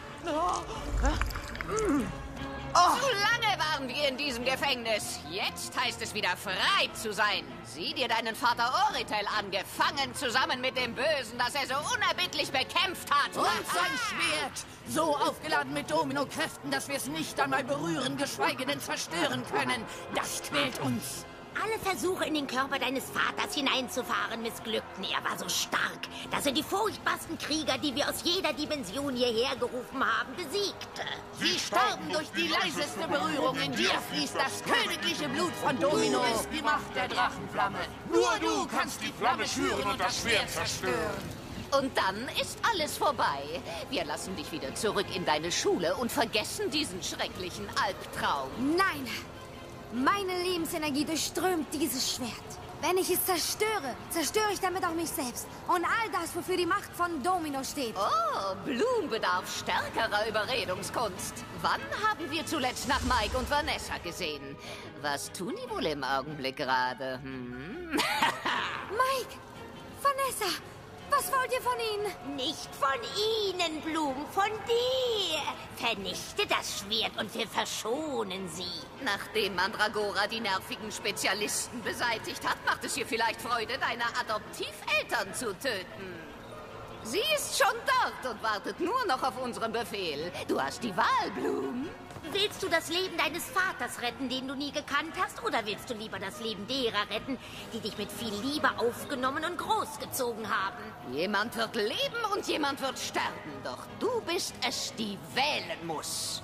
Zu lange waren wir in diesem Gefängnis. Jetzt heißt es wieder frei zu sein. Sieh dir deinen Vater Oritel an, gefangen zusammen mit dem Bösen, das er so unerbittlich bekämpft hat. Und sein Schwert, so aufgeladen mit Domino-Kräften, dass wir es nicht einmal berühren, geschweige denn zerstören können. Das quält uns. Alle Versuche, in den Körper deines Vaters hineinzufahren, missglückten. Er war so stark, dass er die furchtbarsten Krieger, die wir aus jeder Dimension hierher gerufen haben, besiegte. Sie starben durch die leiseste Berührung. In dir fließt das königliche Blut von Domino. Du bist die Macht der Drachenflamme. Nur du kannst die Flamme schüren und das Schwert zerstören. Und dann ist alles vorbei. Wir lassen dich wieder zurück in deine Schule und vergessen diesen schrecklichen Albtraum. Nein! Meine Lebensenergie durchströmt dieses Schwert. Wenn ich es zerstöre, zerstöre ich damit auch mich selbst. Und all das, wofür die Macht von Domino steht. Oh, Bloom bedarf stärkerer Überredungskunst. Wann haben wir zuletzt nach Mike und Vanessa gesehen? Was tun die wohl im Augenblick gerade? Mike! Vanessa! Was wollt ihr von ihnen? Nicht von ihnen, Bloom, von dir. Vernichte das Schwert und wir verschonen sie. Nachdem Mandragora die nervigen Spezialisten beseitigt hat, macht es ihr vielleicht Freude, deine Adoptiveltern zu töten. Sie ist schon dort und wartet nur noch auf unseren Befehl. Du hast die Wahl, Bloom. Willst du das Leben deines Vaters retten, den du nie gekannt hast? Oder willst du lieber das Leben derer retten, die dich mit viel Liebe aufgenommen und großgezogen haben? Jemand wird leben und jemand wird sterben. Doch du bist es, die wählen muss.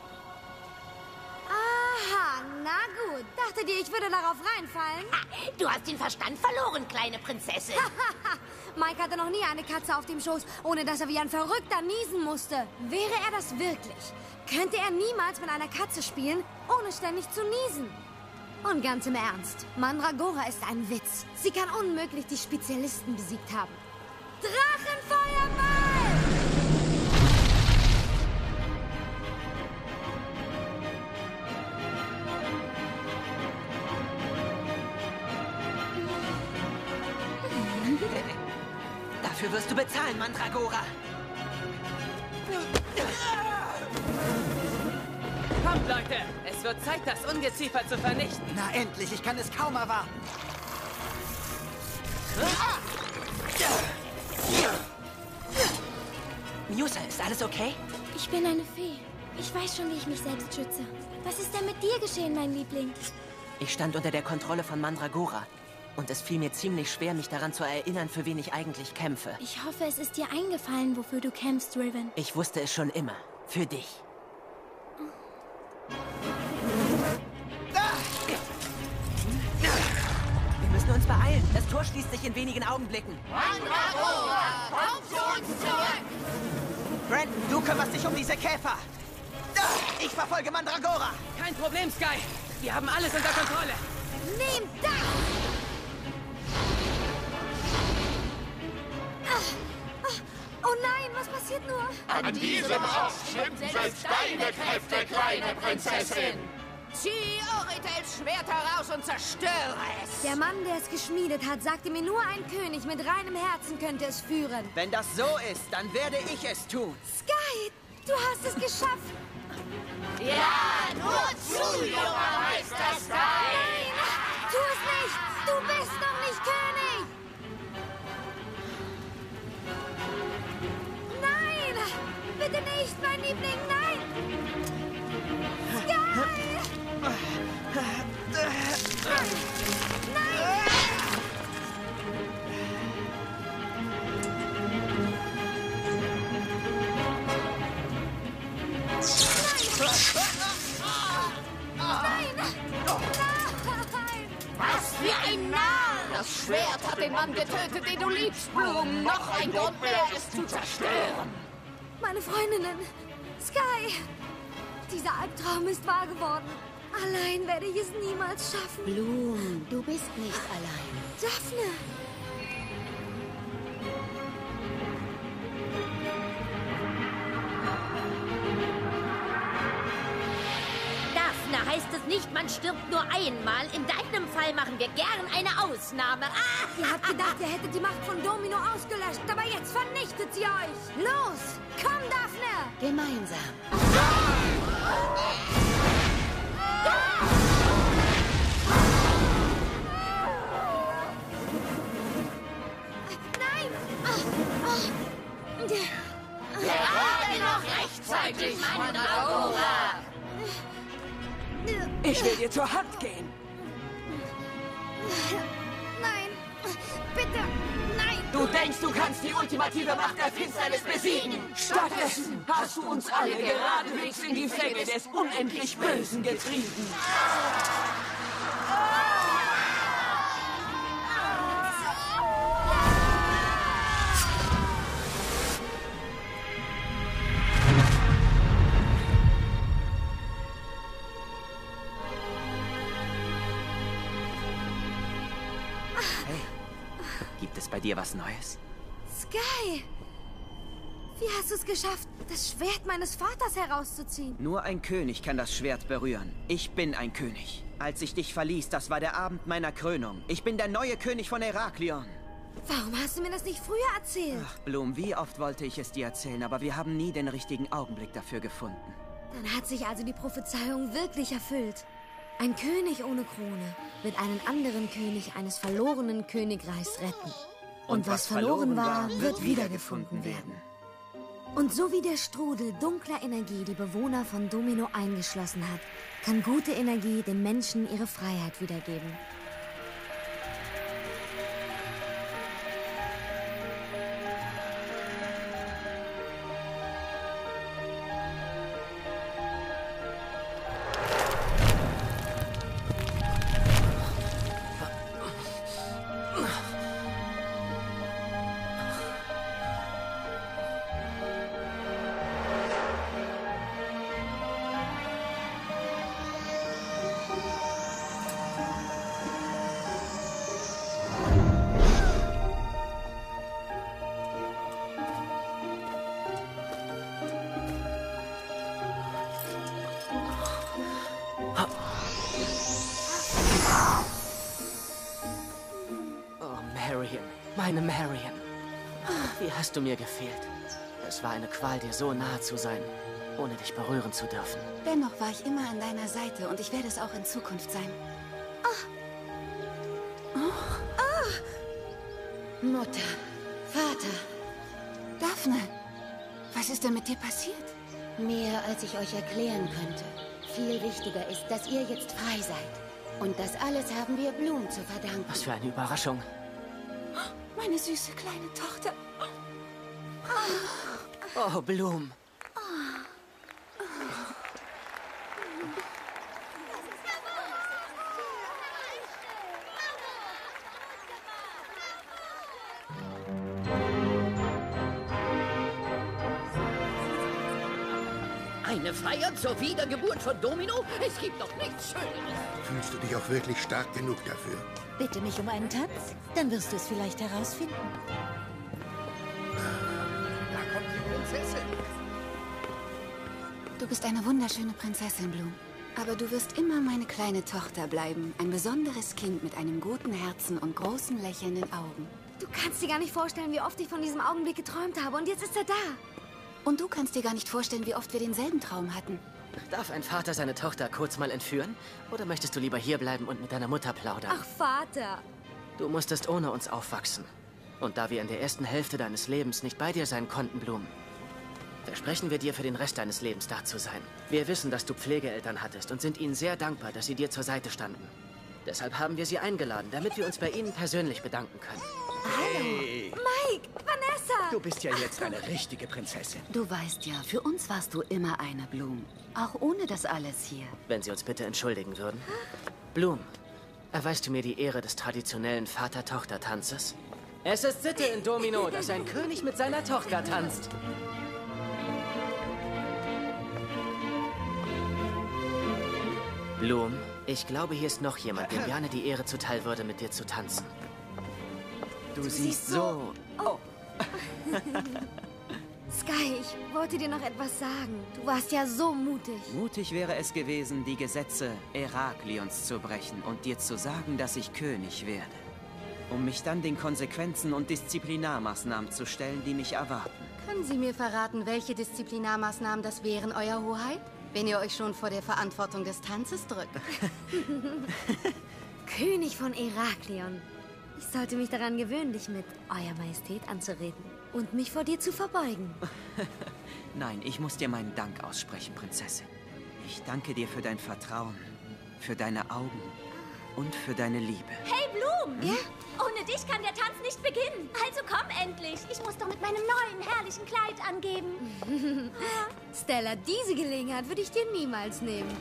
Aha, na gut. Dachtet ihr, ich würde darauf reinfallen? Ha, du hast den Verstand verloren, kleine Prinzessin. Mike hatte noch nie eine Katze auf dem Schoß, ohne dass er wie ein Verrückter niesen musste. Wäre er das wirklich, könnte er niemals mit einer Katze spielen, ohne ständig zu niesen. Und ganz im Ernst, Mandragora ist ein Witz. Sie kann unmöglich die Spezialisten besiegt haben. Drachenfeuerball! Dafür wirst du bezahlen, Mandragora. Kommt, Leute! Es wird Zeit, das Ungeziefer zu vernichten. Na endlich, ich kann es kaum erwarten. Musa, ist alles okay? Ich bin eine Fee. Ich weiß schon, wie ich mich selbst schütze. Was ist denn mit dir geschehen, mein Liebling? Ich stand unter der Kontrolle von Mandragora. Und es fiel mir ziemlich schwer, mich daran zu erinnern, für wen ich eigentlich kämpfe. Ich hoffe, es ist dir eingefallen, wofür du kämpfst, Riven. Ich wusste es schon immer. Für dich. Wir müssen uns beeilen. Das Tor schließt sich in wenigen Augenblicken. Mandragora, komm zu uns zurück! Brandon, du kümmerst dich um diese Käfer. Ich verfolge Mandragora. Kein Problem, Sky. Wir haben alles unter Kontrolle. Nehmt das! Oh nein, was passiert nur? An diesem Ort schwimmen selbst deine Kräfte, kleine Prinzessin. Zieh Oritels Schwert heraus und zerstöre es. Der Mann, der es geschmiedet hat, sagte mir, nur ein König mit reinem Herzen könnte es führen. Wenn das so ist, dann werde ich es tun. Sky, du hast es geschafft. Ja, nur zu, junger Meister Sky. Nein, tu es nicht. Du bist noch nicht König. Nein, bitte nicht, mein Liebling, nein. Sky. Was für ein Narr! Das Schwert hat den Mann getötet, den du liebst, Bloom. Noch ein Grund mehr, es zu zerstören. Meine Freundinnen, Sky, dieser Albtraum ist wahr geworden. Allein werde ich es niemals schaffen. Bloom, du bist nicht allein. Daphne! Daphne heißt es nicht, man stirbt nur einmal. In deinem Fall machen wir gern eine Ausnahme. Ihr habt gedacht, ihr hättet die Macht von Domino ausgelöscht, aber jetzt vernichtet sie euch. Los, komm, Daphne! Gemeinsam. Nein! Gerade noch rechtzeitig, Mandragora. Ich will dir zur Hand gehen. Nein, bitte, nein! Du denkst, du kannst die ultimative Macht der Finsternis besiegen. Stattdessen hast du uns alle geradewegs in die Fänge des unendlich Bösen getrieben. dir was Neues? Sky! Wie hast du es geschafft, das Schwert meines Vaters herauszuziehen? Nur ein König kann das Schwert berühren. Ich bin ein König. Als ich dich verließ, das war der Abend meiner Krönung. Ich bin der neue König von Heraklion. Warum hast du mir das nicht früher erzählt? Ach, Bloom, wie oft wollte ich es dir erzählen, aber wir haben nie den richtigen Augenblick dafür gefunden. Dann hat sich also die Prophezeiung wirklich erfüllt. Ein König ohne Krone wird einen anderen König eines verlorenen Königreichs retten. Und was verloren war, wird wiedergefunden werden. Und so wie der Strudel dunkler Energie die Bewohner von Domino eingeschlossen hat, kann gute Energie den Menschen ihre Freiheit wiedergeben. Meine Marion. Wie hast du mir gefehlt? Es war eine Qual, dir so nahe zu sein, ohne dich berühren zu dürfen. Dennoch war ich immer an deiner Seite und ich werde es auch in Zukunft sein. Mutter, Vater. Daphne, was ist denn mit dir passiert? Mehr, als ich euch erklären könnte. Viel wichtiger ist, dass ihr jetzt frei seid. Und das alles haben wir Bloom zu verdanken. Was für eine Überraschung. Meine süße kleine Tochter. Oh, Bloom. Eine Feier zur Wiedergeburt von Domino? Es gibt doch nichts Schöneres. Fühlst du dich auch wirklich stark genug dafür? Bitte mich um einen Tanz, dann wirst du es vielleicht herausfinden. Da kommt die Prinzessin. Du bist eine wunderschöne Prinzessin, Bloom. Aber du wirst immer meine kleine Tochter bleiben. Ein besonderes Kind mit einem guten Herzen und großen lächelnden Augen. Du kannst dir gar nicht vorstellen, wie oft ich von diesem Augenblick geträumt habe. Und jetzt ist er da. Und du kannst dir gar nicht vorstellen, wie oft wir denselben Traum hatten. Darf ein Vater seine Tochter kurz mal entführen? Oder möchtest du lieber hierbleiben und mit deiner Mutter plaudern? Ach, Vater. Du musstest ohne uns aufwachsen. Und da wir in der ersten Hälfte deines Lebens nicht bei dir sein konnten, Bloom, versprechen wir dir, für den Rest deines Lebens da zu sein. Wir wissen, dass du Pflegeeltern hattest und sind ihnen sehr dankbar, dass sie dir zur Seite standen. Deshalb haben wir sie eingeladen, damit wir uns bei ihnen persönlich bedanken können. Hey. Mike, Vanessa! Du bist ja jetzt eine richtige Prinzessin. Du weißt ja, für uns warst du immer eine, Bloom. Auch ohne das alles hier. Wenn Sie uns bitte entschuldigen würden. Bloom, erweist du mir die Ehre des traditionellen Vater-Tochter-Tanzes? Es ist Sitte in Domino, dass ein König mit seiner Tochter tanzt. Bloom, ich glaube, hier ist noch jemand, dem gerne die Ehre zuteil würde, mit dir zu tanzen. Du siehst so... Oh. Sky, ich wollte dir noch etwas sagen. Du warst ja so mutig. Mutig wäre es gewesen, die Gesetze Heraklions zu brechen und dir zu sagen, dass ich König werde. Um mich dann den Konsequenzen und Disziplinarmaßnahmen zu stellen, die mich erwarten. Können Sie mir verraten, welche Disziplinarmaßnahmen das wären, Euer Hoheit? Wenn ihr euch schon vor der Verantwortung des Tanzes drückt. König von Heraklion. Ich sollte mich daran gewöhnen, dich mit Euer Majestät anzureden und mich vor dir zu verbeugen. Nein, ich muss dir meinen Dank aussprechen, Prinzessin. Ich danke dir für dein Vertrauen, für deine Augen und für deine Liebe. Hey, Bloom! Ja? Ohne dich kann der Tanz nicht beginnen. Also komm endlich. Ich muss doch mit meinem neuen, herrlichen Kleid angeben. Stella, diese Gelegenheit würde ich dir niemals nehmen.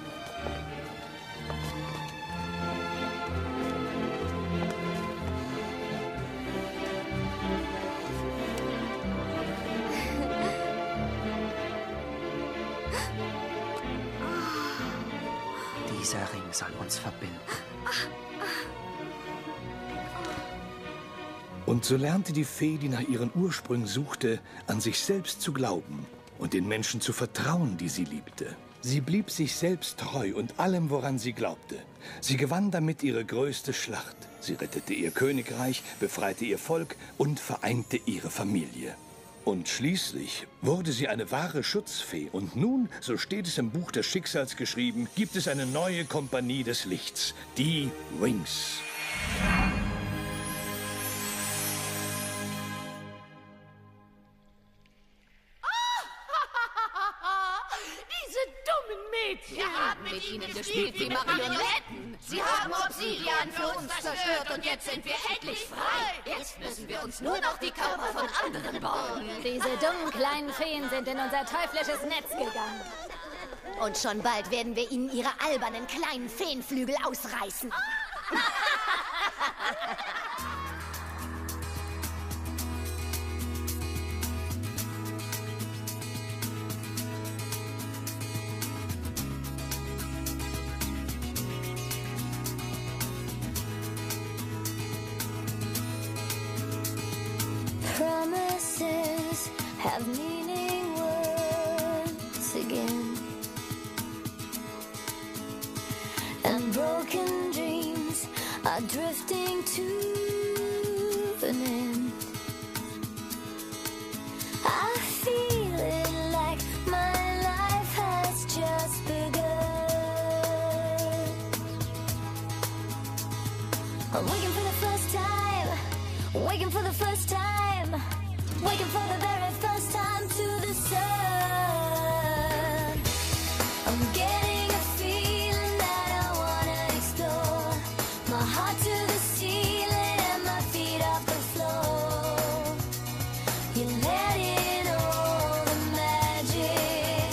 Dieser Ring soll uns verbinden. Und so lernte die Fee, die nach ihren Ursprüngen suchte, an sich selbst zu glauben und den Menschen zu vertrauen, die sie liebte. Sie blieb sich selbst treu und allem, woran sie glaubte. Sie gewann damit ihre größte Schlacht. Sie rettete ihr Königreich, befreite ihr Volk und vereinte ihre Familie. Und schließlich wurde sie eine wahre Schutzfee. Und nun, so steht es im Buch des Schicksals geschrieben, gibt es eine neue Kompanie des Lichts, die Wings. Wir haben mit ihnen gespielt wie Marionetten. Sie haben Obsidian für uns zerstört und jetzt sind wir endlich frei. Jetzt müssen wir uns nur noch die Körper von anderen borgen. Diese dummen kleinen Feen sind in unser teuflisches Netz gegangen. Und schon bald werden wir ihnen ihre albernen kleinen Feenflügel ausreißen. Promises have meaning once again, and broken dreams are drifting to an end. I feel it like my life has just begun. I'm waking for the first time, waking for the first time. Waking for the very first time to the sun. I'm getting a feeling that I wanna explore. My heart to the ceiling and my feet off the floor. You're letting all the magic.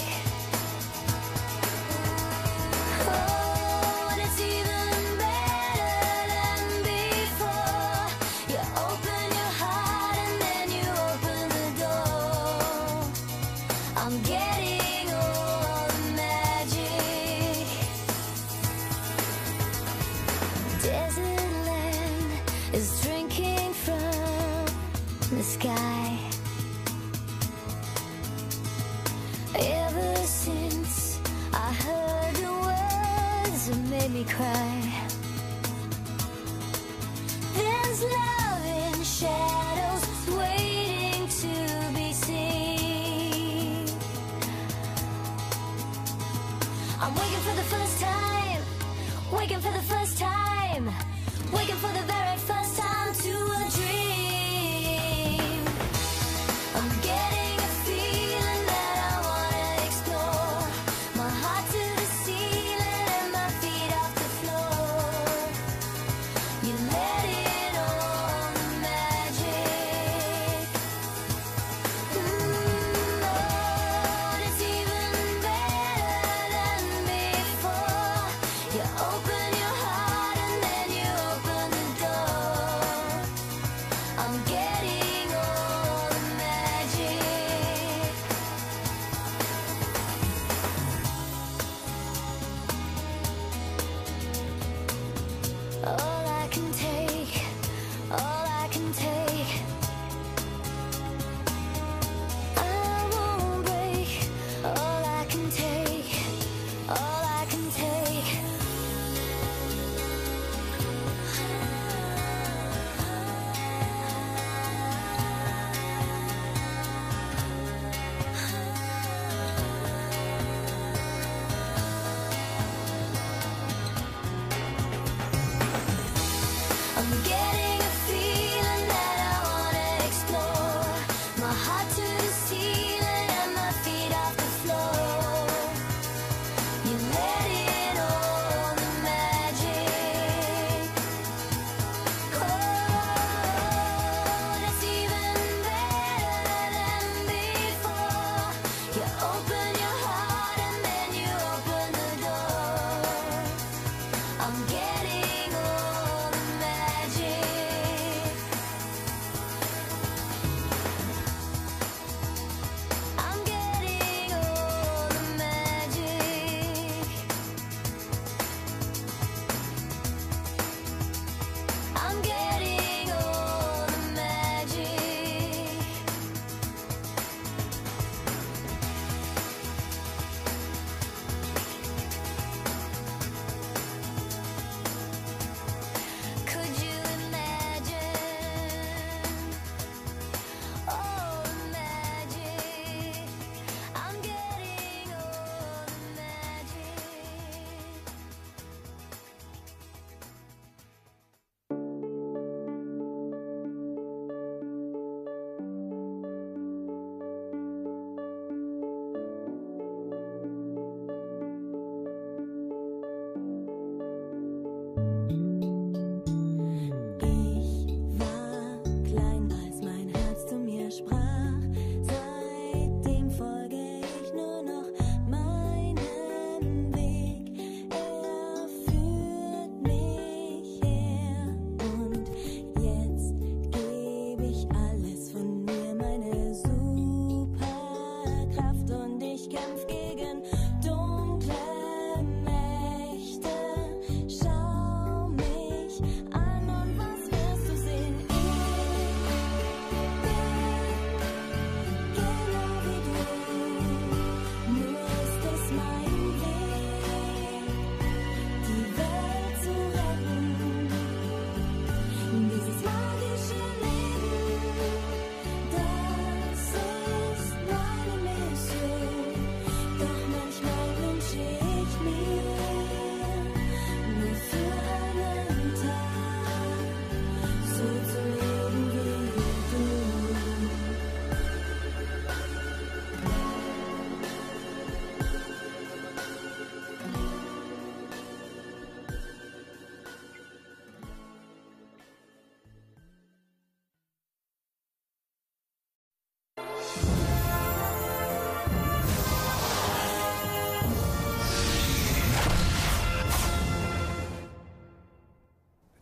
Oh, and it's even better than before. You open your heart and then you open the door. I'm getting all the magic. Desert land is drinking from the sky. Ever since I heard the words that made me cry. There's love in shadows waiting to be seen. I'm waking for the first time, waking for the first time, waking for the very first time to a dream. I'm getting a feeling that I wanna explore. My heart to the ceiling and my feet off the floor. You let in all the magic. Oh, it's even better than before. You open your heart and then you open the door.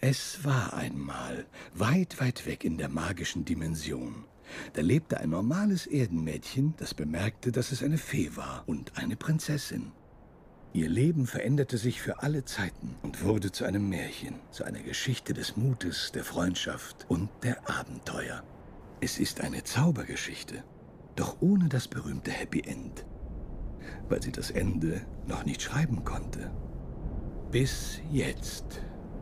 Es war einmal, weit, weit weg in der magischen Dimension. Da lebte ein normales Erdenmädchen, das bemerkte, dass es eine Fee war und eine Prinzessin. Ihr Leben veränderte sich für alle Zeiten und wurde zu einem Märchen, zu einer Geschichte des Mutes, der Freundschaft und der Abenteuer. Es ist eine Zaubergeschichte, doch ohne das berühmte Happy End, weil sie das Ende noch nicht schreiben konnte. Bis jetzt.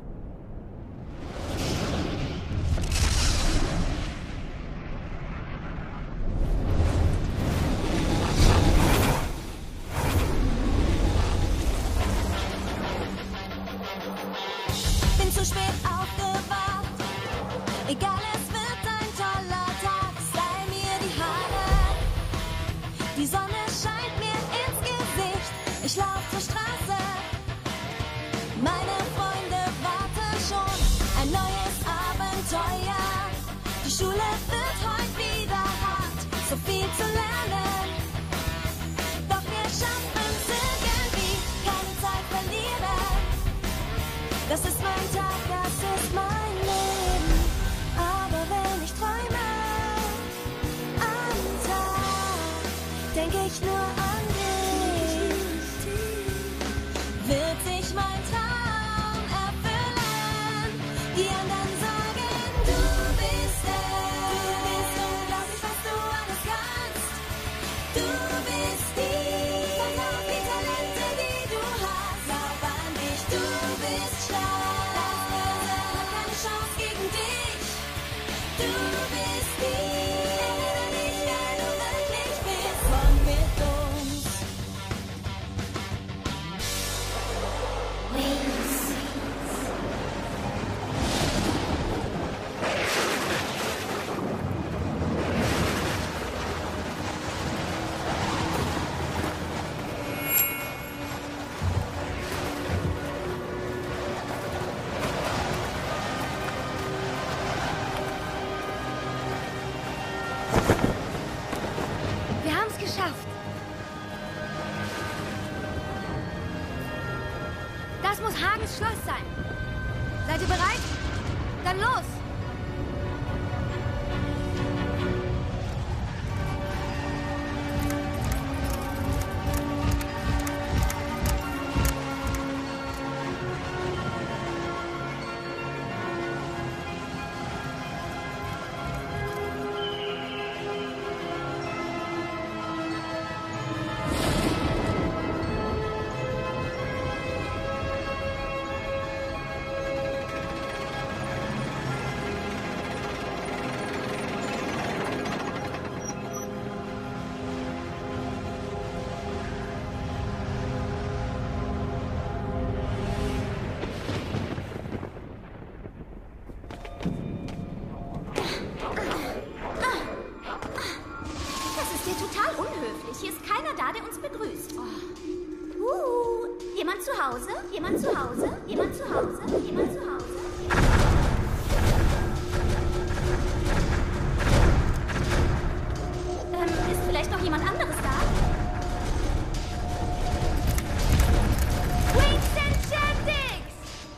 Bin zu spät aufgewacht. Egal, es wird ein toller Tag. Style mir die Haare. Die Sonne scheint mir ins Gesicht. Ich lauf zur Straße. Meine Freunde warten schon. Ein neues Abenteuer. Die Schule wird heute wieder hart. So viel zu lernen. Doch wir schaffen's irgendwie. Keine Zeit verlieren. Das ist mein Tag, das ist mein Leben. Aber wenn ich träume am Tag, denke ich nur an dich. Wird sich mein Traum erfüllen? Die anderen sagen, du bist es. Du bist unglaublich, was du alles kannst. Du bist die. Vertrau auf die Talente, die du hast. Glaub an dich, du bist stark. Das Böse hat keine Chance gegen dich. Du bist die. Erinnere dich, wer du wirklich bist. Komm mit uns. Wings. Wir haben es geschafft. Das muss Hagens Schloss sein. Seid ihr bereit? Dann los! Das ist hier total unhöflich. Hier ist keiner da, der uns begrüßt. Jemand zu Hause? Jemand zu Hause? Jemand zu Hause? Jemand zu Hause? Ist vielleicht noch jemand anderes da? Wings Enchantix!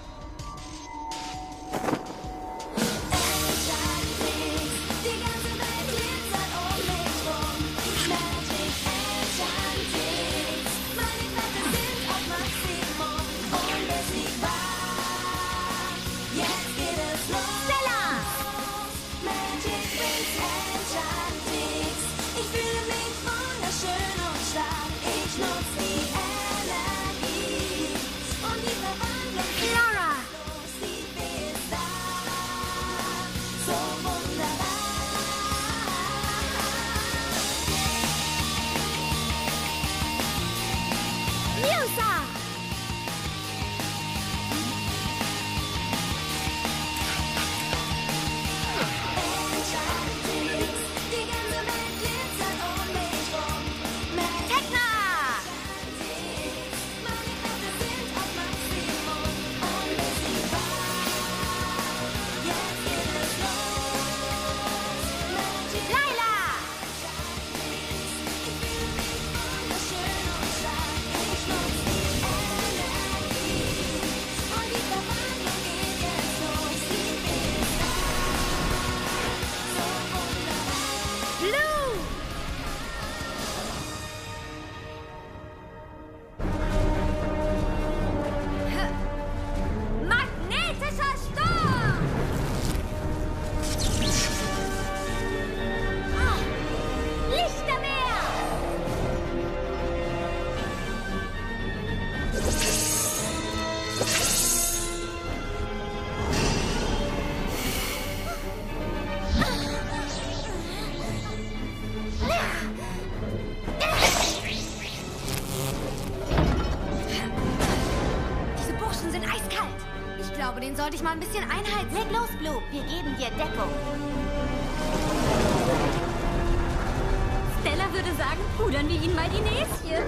Die ganze Welt glitzert um mich rum. Magic Enchantrix. Meine Kräfte sind auf Maximum. Unbesiegbar. Den sollte ich mal ein bisschen einheizen. Leg los, Blue. Wir geben dir Deckung. Stella würde sagen, pudern wir ihn mal die Näschen.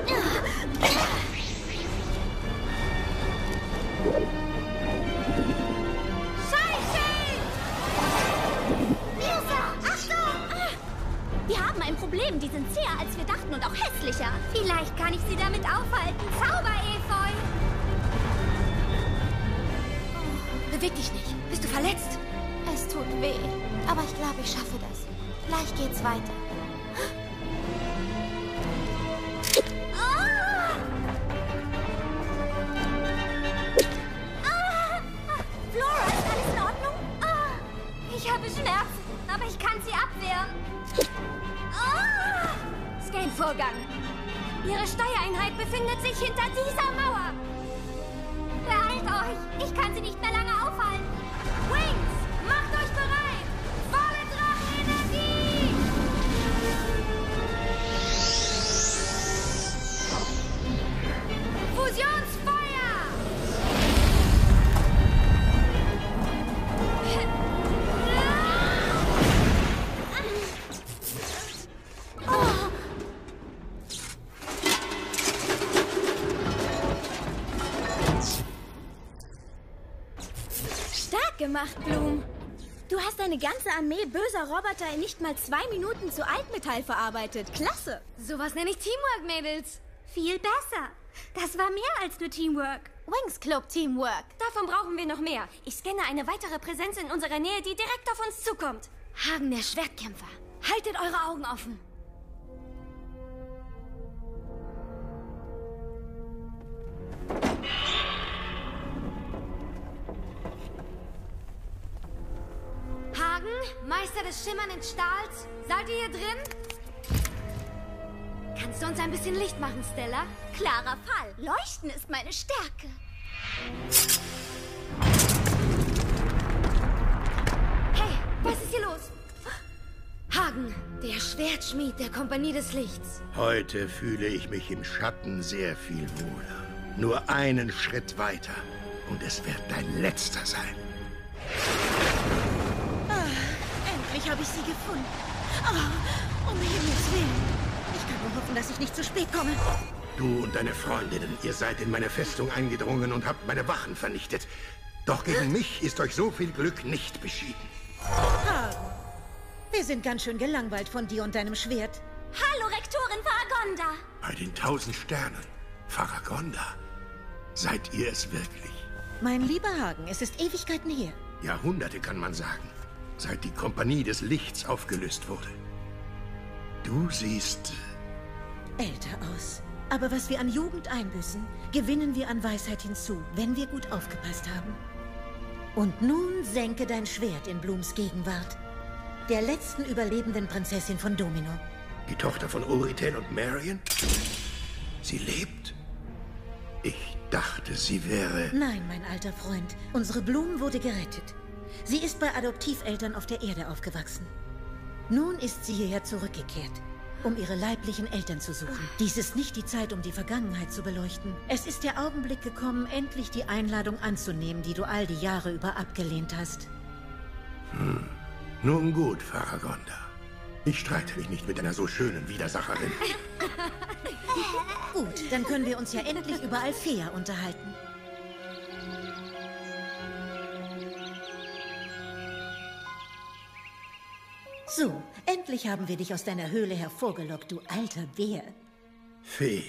Wir haben ein Problem. Die sind zäher, als wir dachten und auch hässlicher. Vielleicht kann ich sie damit aufhalten. Zauber-Efeu! Beweg dich nicht. Bist du verletzt? Es tut weh, aber ich glaube, ich schaffe das. Gleich geht's weiter. Flora, ist alles in Ordnung? Ich habe Schmerzen, aber ich kann sie abwehren. Scan-Vorgang. Ihre Steuereinheit befindet sich hinter dieser Mauer. Beeilt euch! Ich kann sie nicht mehr lange aufhalten. Wings, macht euch bereit! Volle Drachenenergie! Fusionsfeuer! Gemacht, Bloom. Du hast eine ganze Armee böser Roboter in nicht mal 2 Minuten zu Altmetall verarbeitet. Klasse. Sowas nenne ich Teamwork, Mädels. Viel besser. Das war mehr als nur Teamwork. Wings Club Teamwork. Davon brauchen wir noch mehr. Ich scanne eine weitere Präsenz in unserer Nähe, die direkt auf uns zukommt. Hagen, der Schwertkämpfer. Haltet eure Augen offen. Hagen, Meister des schimmernden Stahls, seid ihr hier drin? Kannst du uns ein bisschen Licht machen, Stella? Klarer Fall. Leuchten ist meine Stärke. Hey, was ist hier los? Hagen, der Schwertschmied der Kompanie des Lichts. Heute fühle ich mich im Schatten sehr viel wohler. Nur einen Schritt weiter und es wird dein letzter sein. Endlich habe ich sie gefunden. Oh, um Himmels Willen. Ich kann nur hoffen, dass ich nicht zu spät komme. Du und deine Freundinnen, ihr seid in meine Festung eingedrungen und habt meine Wachen vernichtet. Doch gegen mich ist euch so viel Glück nicht beschieden. Hagen, wir sind ganz schön gelangweilt von dir und deinem Schwert. Hallo, Rektorin Faragonda. Bei den 1000 Sternen, Faragonda, seid ihr es wirklich? Mein lieber Hagen, es ist Ewigkeiten her. Jahrhunderte kann man sagen, seit die Kompanie des Lichts aufgelöst wurde. Du siehst älter aus. Aber was wir an Jugend einbüßen, gewinnen wir an Weisheit hinzu, wenn wir gut aufgepasst haben. Und nun senke dein Schwert in Blooms Gegenwart. Der letzten überlebenden Prinzessin von Domino. Die Tochter von Uritel und Marion? Sie lebt? Ich dachte, sie wäre... Nein, mein alter Freund. Unsere Bloom wurde gerettet. Sie ist bei Adoptiveltern auf der Erde aufgewachsen. Nun ist sie hierher zurückgekehrt, um ihre leiblichen Eltern zu suchen. Dies ist nicht die Zeit, um die Vergangenheit zu beleuchten. Es ist der Augenblick gekommen, endlich die Einladung anzunehmen, die du all die Jahre über abgelehnt hast. Nun gut, Faragonda. Ich streite mich nicht mit einer so schönen Widersacherin. Gut, dann können wir uns ja endlich über Alfea unterhalten. So, endlich haben wir dich aus deiner Höhle hervorgelockt, du alter Bär. Feen.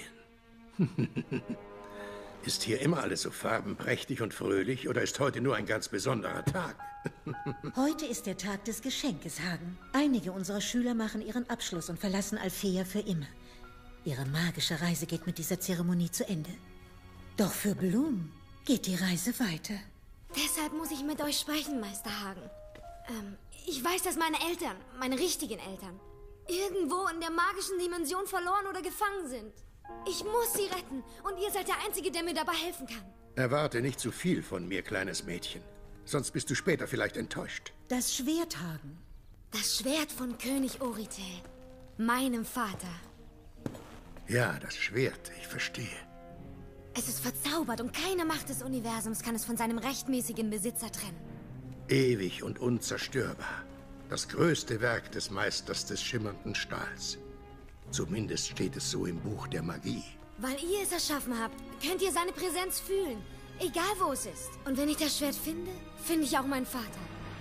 Ist hier immer alles so farbenprächtig und fröhlich oder ist heute nur ein ganz besonderer Tag? Heute ist der Tag des Geschenkes, Hagen. Einige unserer Schüler machen ihren Abschluss und verlassen Alfea für immer. Ihre magische Reise geht mit dieser Zeremonie zu Ende. Doch für Bloom geht die Reise weiter. Deshalb muss ich mit euch sprechen, Meister Hagen. Ich weiß, dass meine Eltern, meine richtigen Eltern, irgendwo in der magischen Dimension verloren oder gefangen sind. Ich muss sie retten und ihr seid der Einzige, der mir dabei helfen kann. Erwarte nicht zu viel von mir, kleines Mädchen. Sonst bist du später vielleicht enttäuscht. Das Schwert, Hagen. Das Schwert von König Uritel, meinem Vater. Ja, das Schwert, ich verstehe. Es ist verzaubert und keine Macht des Universums kann es von seinem rechtmäßigen Besitzer trennen. Ewig und unzerstörbar. Das größte Werk des Meisters des schimmernden Stahls. Zumindest steht es so im Buch der Magie. Weil ihr es erschaffen habt, könnt ihr seine Präsenz fühlen. Egal wo es ist. Und wenn ich das Schwert finde, finde ich auch meinen Vater.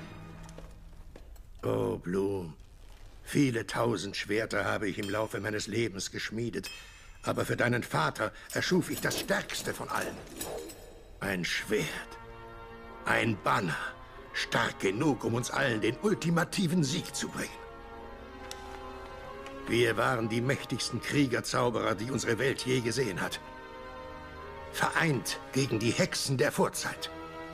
Oh, Bloom. Viele tausend Schwerter habe ich im Laufe meines Lebens geschmiedet. Aber für deinen Vater erschuf ich das stärkste von allen. Ein Schwert. Ein Banner. Stark genug, um uns allen den ultimativen Sieg zu bringen. Wir waren die mächtigsten Kriegerzauberer, die unsere Welt je gesehen hat. Vereint gegen die Hexen der Vorzeit.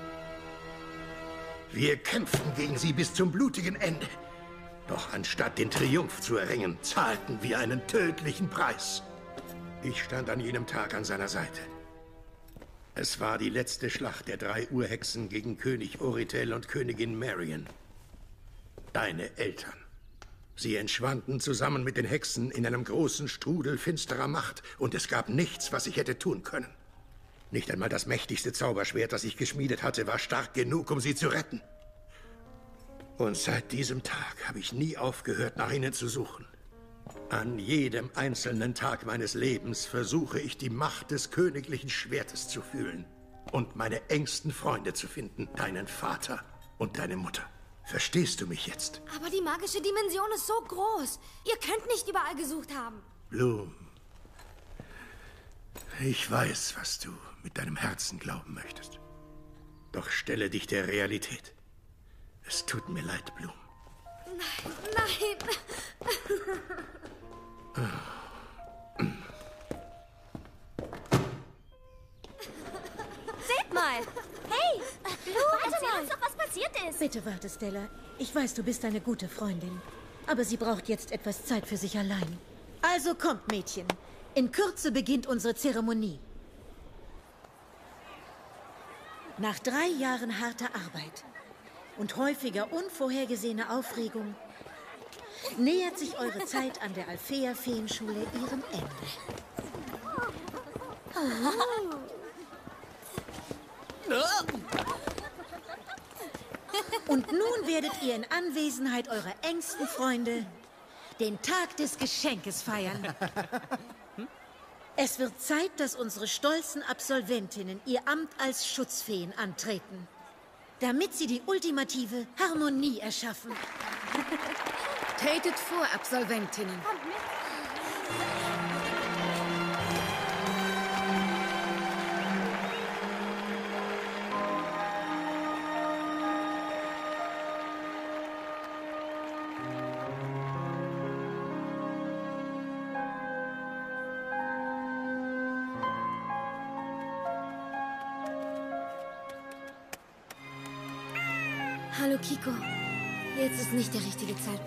Wir kämpften gegen sie bis zum blutigen Ende. Doch anstatt den Triumph zu erringen, zahlten wir einen tödlichen Preis. Ich stand an jenem Tag an seiner Seite. Es war die letzte Schlacht der 3 Urhexen gegen König Oritel und Königin Marion. Deine Eltern. Sie entschwanden zusammen mit den Hexen in einem großen Strudel finsterer Macht, und es gab nichts, was ich hätte tun können. Nicht einmal das mächtigste Zauberschwert, das ich geschmiedet hatte, war stark genug, um sie zu retten. Und seit diesem Tag habe ich nie aufgehört, nach ihnen zu suchen. An jedem einzelnen Tag meines Lebens versuche ich, die Macht des königlichen Schwertes zu fühlen und meine engsten Freunde zu finden, deinen Vater und deine Mutter. Verstehst du mich jetzt? Aber die magische Dimension ist so groß. Ihr könnt nicht überall gesucht haben. Bloom, ich weiß, was du mit deinem Herzen glauben möchtest. Doch stelle dich der Realität. Es tut mir leid, Bloom. Nein. Seht mal! Hey! Erzähl uns doch, was passiert ist! Bitte warte, Stella. Ich weiß, du bist eine gute Freundin. Aber sie braucht jetzt etwas Zeit für sich allein. Also kommt, Mädchen. In Kürze beginnt unsere Zeremonie. Nach 3 Jahren harter Arbeit und häufiger unvorhergesehener Aufregung nähert sich eure Zeit an der Alfea-Feenschule ihrem Ende. Und nun werdet ihr in Anwesenheit eurer engsten Freunde den Tag des Geschenkes feiern. Es wird Zeit, dass unsere stolzen Absolventinnen ihr Amt als Schutzfeen antreten, damit sie die ultimative Harmonie erschaffen. Tretet vor, Absolventinnen. Hallo, Kiko. Jetzt ist nicht der richtige Zeitpunkt.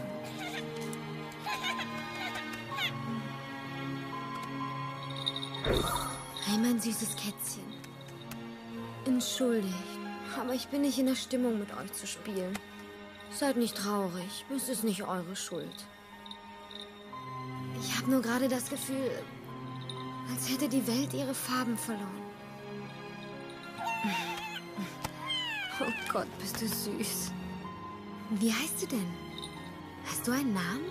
Hey, mein süßes Kätzchen. Entschuldigt, aber ich bin nicht in der Stimmung, mit euch zu spielen. Seid nicht traurig, es ist nicht eure Schuld. Ich habe nur gerade das Gefühl, als hätte die Welt ihre Farben verloren. Oh Gott, bist du süß. Wie heißt du denn? Hast du einen Namen?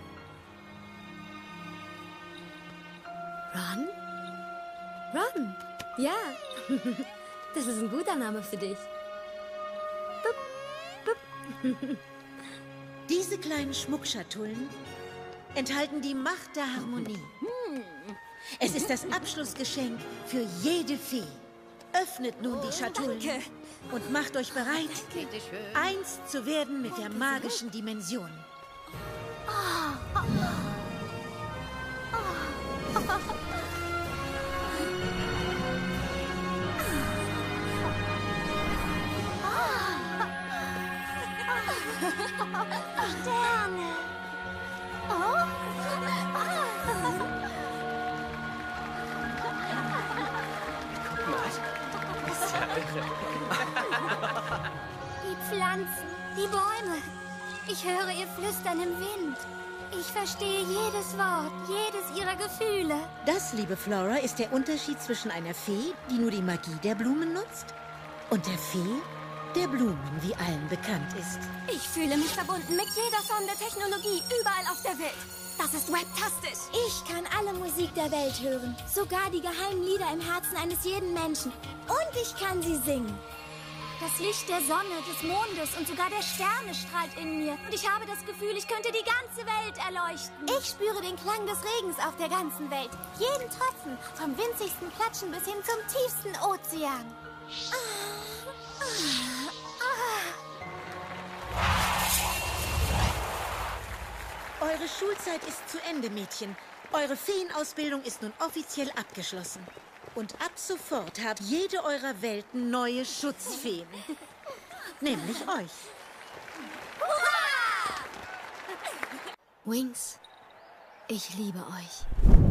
Ron? Ron? Ja. Das ist ein guter Name für dich. Bup, bup. Diese kleinen Schmuckschatullen enthalten die Macht der Harmonie. Es ist das Abschlussgeschenk für jede Fee. Öffnet nun die Schatulle und macht euch bereit, eins zu werden mit der magischen Dimension. Sterne! Oh! Die Pflanzen, die Bäume. Ich höre ihr Flüstern im Wind. Ich verstehe jedes Wort, jedes ihrer Gefühle. Das, liebe Flora, ist der Unterschied zwischen einer Fee, die nur die Magie der Blumen nutzt, und der Fee der Blumen, wie allen bekannt ist. Ich fühle mich verbunden mit jeder Form der Technologie, überall auf der Welt. Das ist webtastisch. Ich kann alle Musik der Welt hören, sogar die geheimen Lieder im Herzen eines jeden Menschen. Und ich kann sie singen. Das Licht der Sonne, des Mondes und sogar der Sterne strahlt in mir. Und ich habe das Gefühl, ich könnte die ganze Welt erleuchten. Ich spüre den Klang des Regens auf der ganzen Welt. Jeden Tropfen, vom winzigsten Klatschen bis hin zum tiefsten Ozean. Eure Schulzeit ist zu Ende, Mädchen. Eure Feenausbildung ist nun offiziell abgeschlossen. Und ab sofort habt jede eurer Welten neue Schutzfeen. Nämlich euch. Wings, ich liebe euch.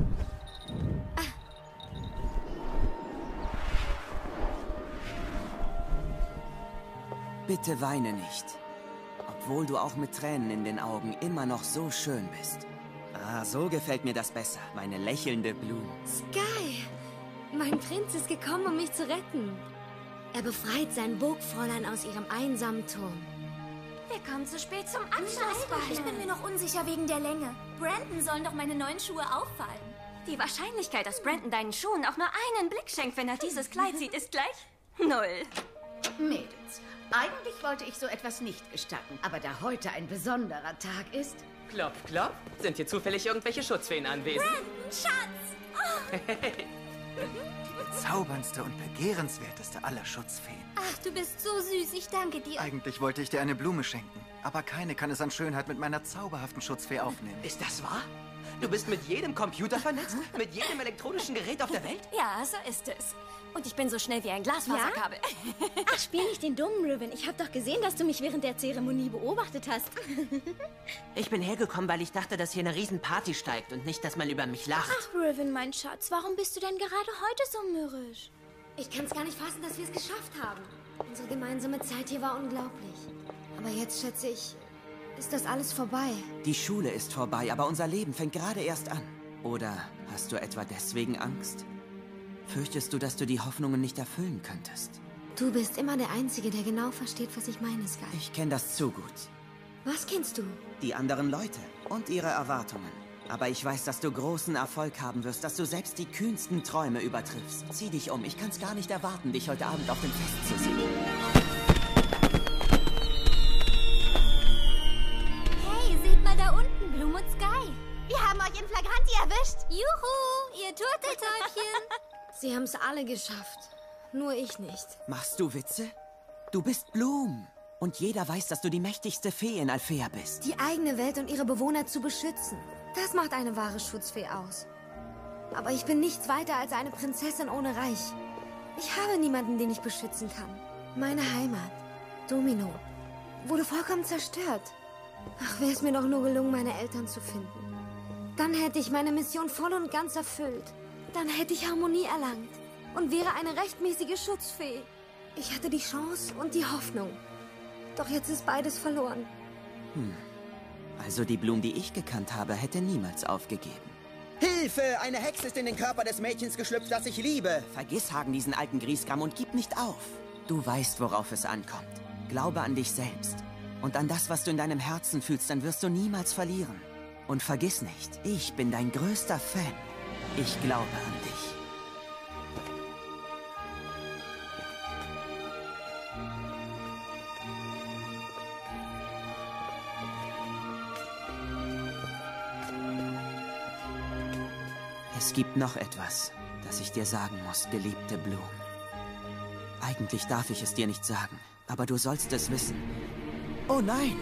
Bitte weine nicht. Obwohl du auch mit Tränen in den Augen immer noch so schön bist. Ah, so gefällt mir das besser. Meine lächelnde Bloom. Sky! Mein Prinz ist gekommen, um mich zu retten. Er befreit sein Burgfräulein aus ihrem einsamen Turm. Wir kommen zu spät zum Abschlussball. Ich bin mir noch unsicher wegen der Länge. Brandon sollen doch meine neuen Schuhe auffallen. Die Wahrscheinlichkeit, dass Brandon deinen Schuhen auch nur einen Blick schenkt, wenn er dieses Kleid sieht, ist gleich 0. Mädels, eigentlich wollte ich so etwas nicht gestatten. Aber da heute ein besonderer Tag ist... Klopf, klopf. Sind hier zufällig irgendwelche Schutzfeen anwesend? Brandon, Schatz! Hey. Die bezauberndste und begehrenswerteste aller Schutzfeen. Ach, du bist so süß. Ich danke dir. Eigentlich wollte ich dir eine Blume schenken. Aber keine kann es an Schönheit mit meiner zauberhaften Schutzfee aufnehmen. Ist das wahr? Du bist mit jedem Computer vernetzt? Mit jedem elektronischen Gerät auf der Welt? Ja, so ist es. Und ich bin so schnell wie ein Glasfaserkabel. Ja? Ach, spiel nicht den dummen, Riven. Ich habe doch gesehen, dass du mich während der Zeremonie beobachtet hast. Ich bin hergekommen, weil ich dachte, dass hier eine Riesenparty steigt und nicht, dass man über mich lacht. Ach, Riven, mein Schatz, warum bist du denn gerade heute so mürrisch? Ich kann es gar nicht fassen, dass wir es geschafft haben. Unsere gemeinsame Zeit hier war unglaublich. Aber jetzt, schätze ich, ist das alles vorbei. Die Schule ist vorbei, aber unser Leben fängt gerade erst an. Oder hast du etwa deswegen Angst? Fürchtest du, dass du die Hoffnungen nicht erfüllen könntest? Du bist immer der Einzige, der genau versteht, was ich meine, Sky. Ich kenne das zu gut. Was kennst du? Die anderen Leute und ihre Erwartungen. Aber ich weiß, dass du großen Erfolg haben wirst, dass du selbst die kühnsten Träume übertriffst. Zieh dich um. Ich kann's gar nicht erwarten, dich heute Abend auf dem Fest zu sehen. Hey, seht mal da unten, Bloom und Sky. Wir haben euch in Flagranti erwischt. Juhu, ihr Turteltäubchen. Sie haben's alle geschafft. Nur ich nicht. Machst du Witze? Du bist Bloom. Und jeder weiß, dass du die mächtigste Fee in Alfea bist. Die eigene Welt und ihre Bewohner zu beschützen. Das macht eine wahre Schutzfee aus. Aber ich bin nichts weiter als eine Prinzessin ohne Reich. Ich habe niemanden, den ich beschützen kann. Meine Heimat, Domino, wurde vollkommen zerstört. Ach, wäre es mir doch nur gelungen, meine Eltern zu finden. Dann hätte ich meine Mission voll und ganz erfüllt. Dann hätte ich Harmonie erlangt und wäre eine rechtmäßige Schutzfee. Ich hatte die Chance und die Hoffnung. Doch jetzt ist beides verloren. Also die Bloom, die ich gekannt habe, hätte niemals aufgegeben. Hilfe! Eine Hexe ist in den Körper des Mädchens geschlüpft, das ich liebe. Vergiss Hagen diesen alten Griesgram und gib nicht auf. Du weißt, worauf es ankommt. Glaube an dich selbst. Und an das, was du in deinem Herzen fühlst, dann wirst du niemals verlieren. Und vergiss nicht, ich bin dein größter Fan. Ich glaube an dich. Es gibt noch etwas, das ich dir sagen muss, geliebte Bloom. Eigentlich darf ich es dir nicht sagen, aber du sollst es wissen. Oh nein!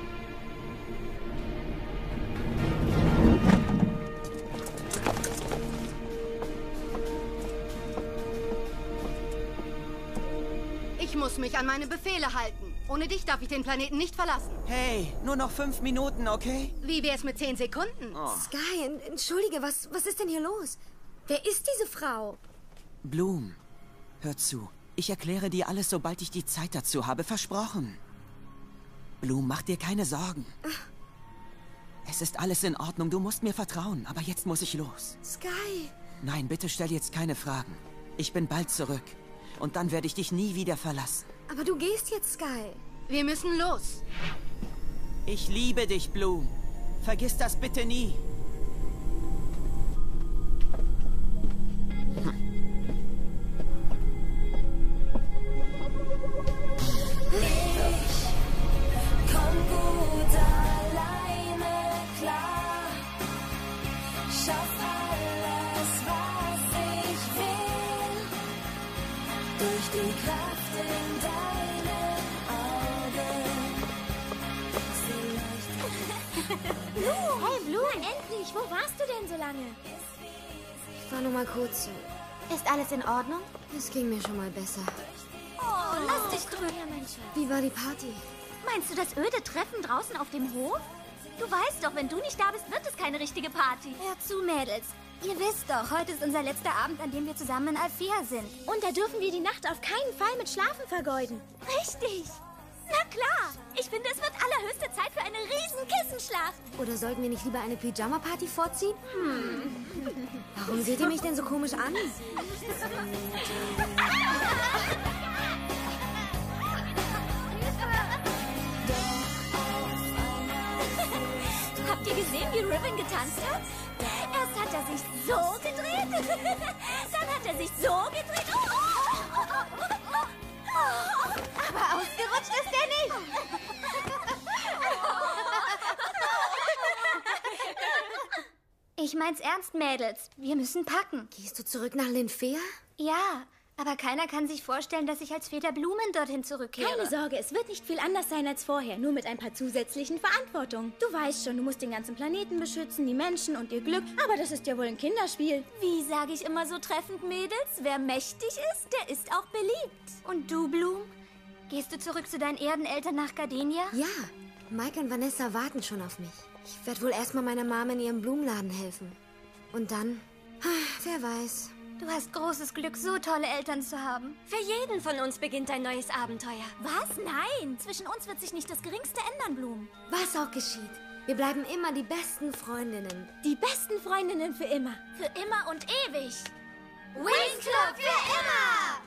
Ich muss mich an meine Befehle halten. Ohne dich darf ich den Planeten nicht verlassen. Hey, nur noch 5 Minuten, okay? Wie wär's mit 10 Sekunden? Oh. Sky, entschuldige, was ist denn hier los? Wer ist diese Frau? Bloom, hör zu. Ich erkläre dir alles, sobald ich die Zeit dazu habe. Versprochen. Bloom, mach dir keine Sorgen. Es ist alles in Ordnung, du musst mir vertrauen, aber jetzt muss ich los. Sky! Nein, bitte stell jetzt keine Fragen. Ich bin bald zurück. Und dann werde ich dich nie wieder verlassen. Aber du gehst jetzt, Sky. Wir müssen los. Ich liebe dich, Bloom. Vergiss das bitte nie. Komm gut alleine klar. Schaff alles, was ich will. Durch die Kraft in deinen Augen. Blue! Hey, Blue! Na, endlich! Wo warst du denn so lange? Ich war nur mal kurz. Ist alles in Ordnung? Es ging mir schon mal besser. Oh, lass dich drücken. Wie war die Party? Meinst du das öde Treffen draußen auf dem Hof? Du weißt doch, wenn du nicht da bist, wird es keine richtige Party. Hört zu, Mädels. Ihr wisst doch, heute ist unser letzter Abend, an dem wir zusammen in Alfea sind. Und da dürfen wir die Nacht auf keinen Fall mit Schlafen vergeuden. Richtig. Na klar. Ich finde, es wird allerhöchste Zeit für eine riesen Kissenschlacht. Oder sollten wir nicht lieber eine Pyjama-Party vorziehen? Warum seht ihr mich denn so komisch an? Habt ihr gesehen, wie Ribbon getanzt hat? Erst hat er sich so gedreht, dann hat er sich so gedreht. Aber ausgerutscht ist er nicht. Ich mein's ernst, Mädels. Wir müssen packen. Gehst du zurück nach Linfea? Ja, aber keiner kann sich vorstellen, dass ich als Väter Blumen dorthin zurückkehre. Keine Sorge, es wird nicht viel anders sein als vorher, nur mit ein paar zusätzlichen Verantwortungen. Du weißt schon, du musst den ganzen Planeten beschützen, die Menschen und ihr Glück, aber das ist ja wohl ein Kinderspiel. Wie sage ich immer so treffend, Mädels? Wer mächtig ist, der ist auch beliebt. Und du, Bloom? Gehst du zurück zu deinen Erdeneltern nach Gardenia? Ja, Mike und Vanessa warten schon auf mich. Ich werde wohl erstmal meiner Mama in ihrem Blumenladen helfen. Und dann, wer weiß. Du hast großes Glück, so tolle Eltern zu haben. Für jeden von uns beginnt ein neues Abenteuer. Was? Nein, zwischen uns wird sich nicht das Geringste ändern, Bloom. Was auch geschieht, wir bleiben immer die besten Freundinnen. Die besten Freundinnen für immer. Für immer und ewig. Wings Club für immer!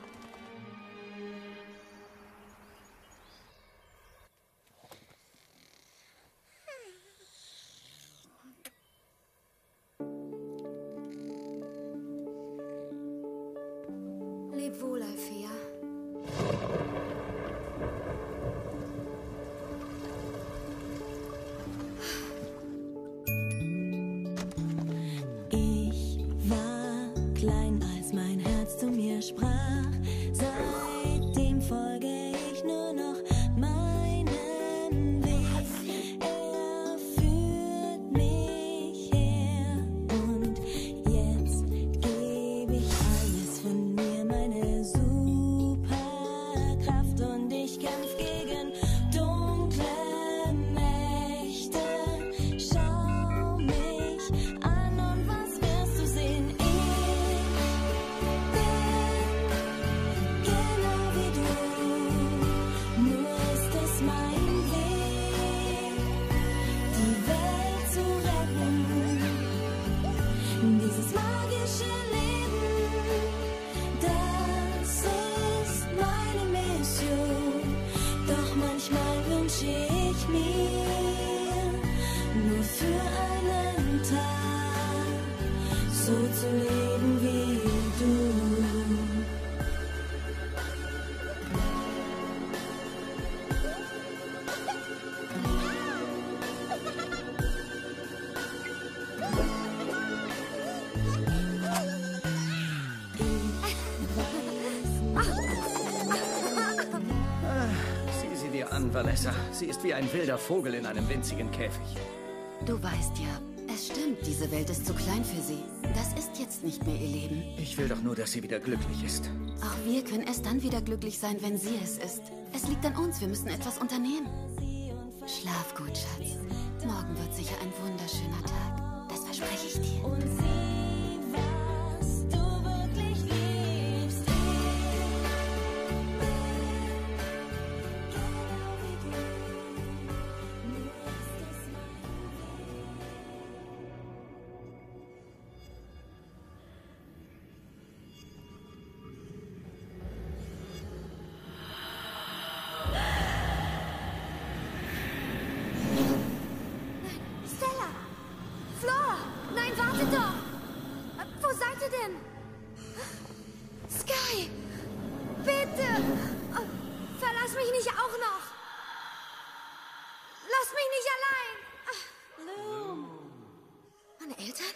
Leb wohl, Alfea. Ich war klein, als mein Herz zu mir sprach. Seitdem folge ich nur noch meinem Weg. Er führt mich her und jetzt gebe ich alles von mir, meine Superkraft, und ich kämpf gegen dunkle Mächte. Schau mich an und was wirst du sehen? Ich bin genau wie du, nur ist es mein Weg, die Welt zu retten. Dieses magische Leben, das ist meine Mission. Doch manchmal wünsche ich mir nur für einen Tag so zu leben wie du. Sieh sie dir an, Vanessa. Sie ist wie ein wilder Vogel in einem winzigen Käfig. Du weißt ja, es stimmt, diese Welt ist zu klein für sie. Das ist jetzt nicht mehr ihr Leben. Ich will doch nur, dass sie wieder glücklich ist. Auch wir können erst dann wieder glücklich sein, wenn sie es ist. Es liegt an uns, wir müssen etwas unternehmen. Schlaf gut, Schatz. Morgen wird sicher ein wunderschöner Tag. Das verspreche ich dir. Und sieh, was du wirklich liebst. Ich bin genau wie du, nur ist es mein Weg. denn? Sky! Bitte! Oh, verlass mich nicht auch noch! Lass mich nicht allein! Bloom! Meine Eltern?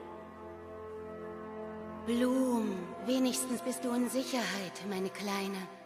Bloom, wenigstens bist du in Sicherheit, meine Kleine.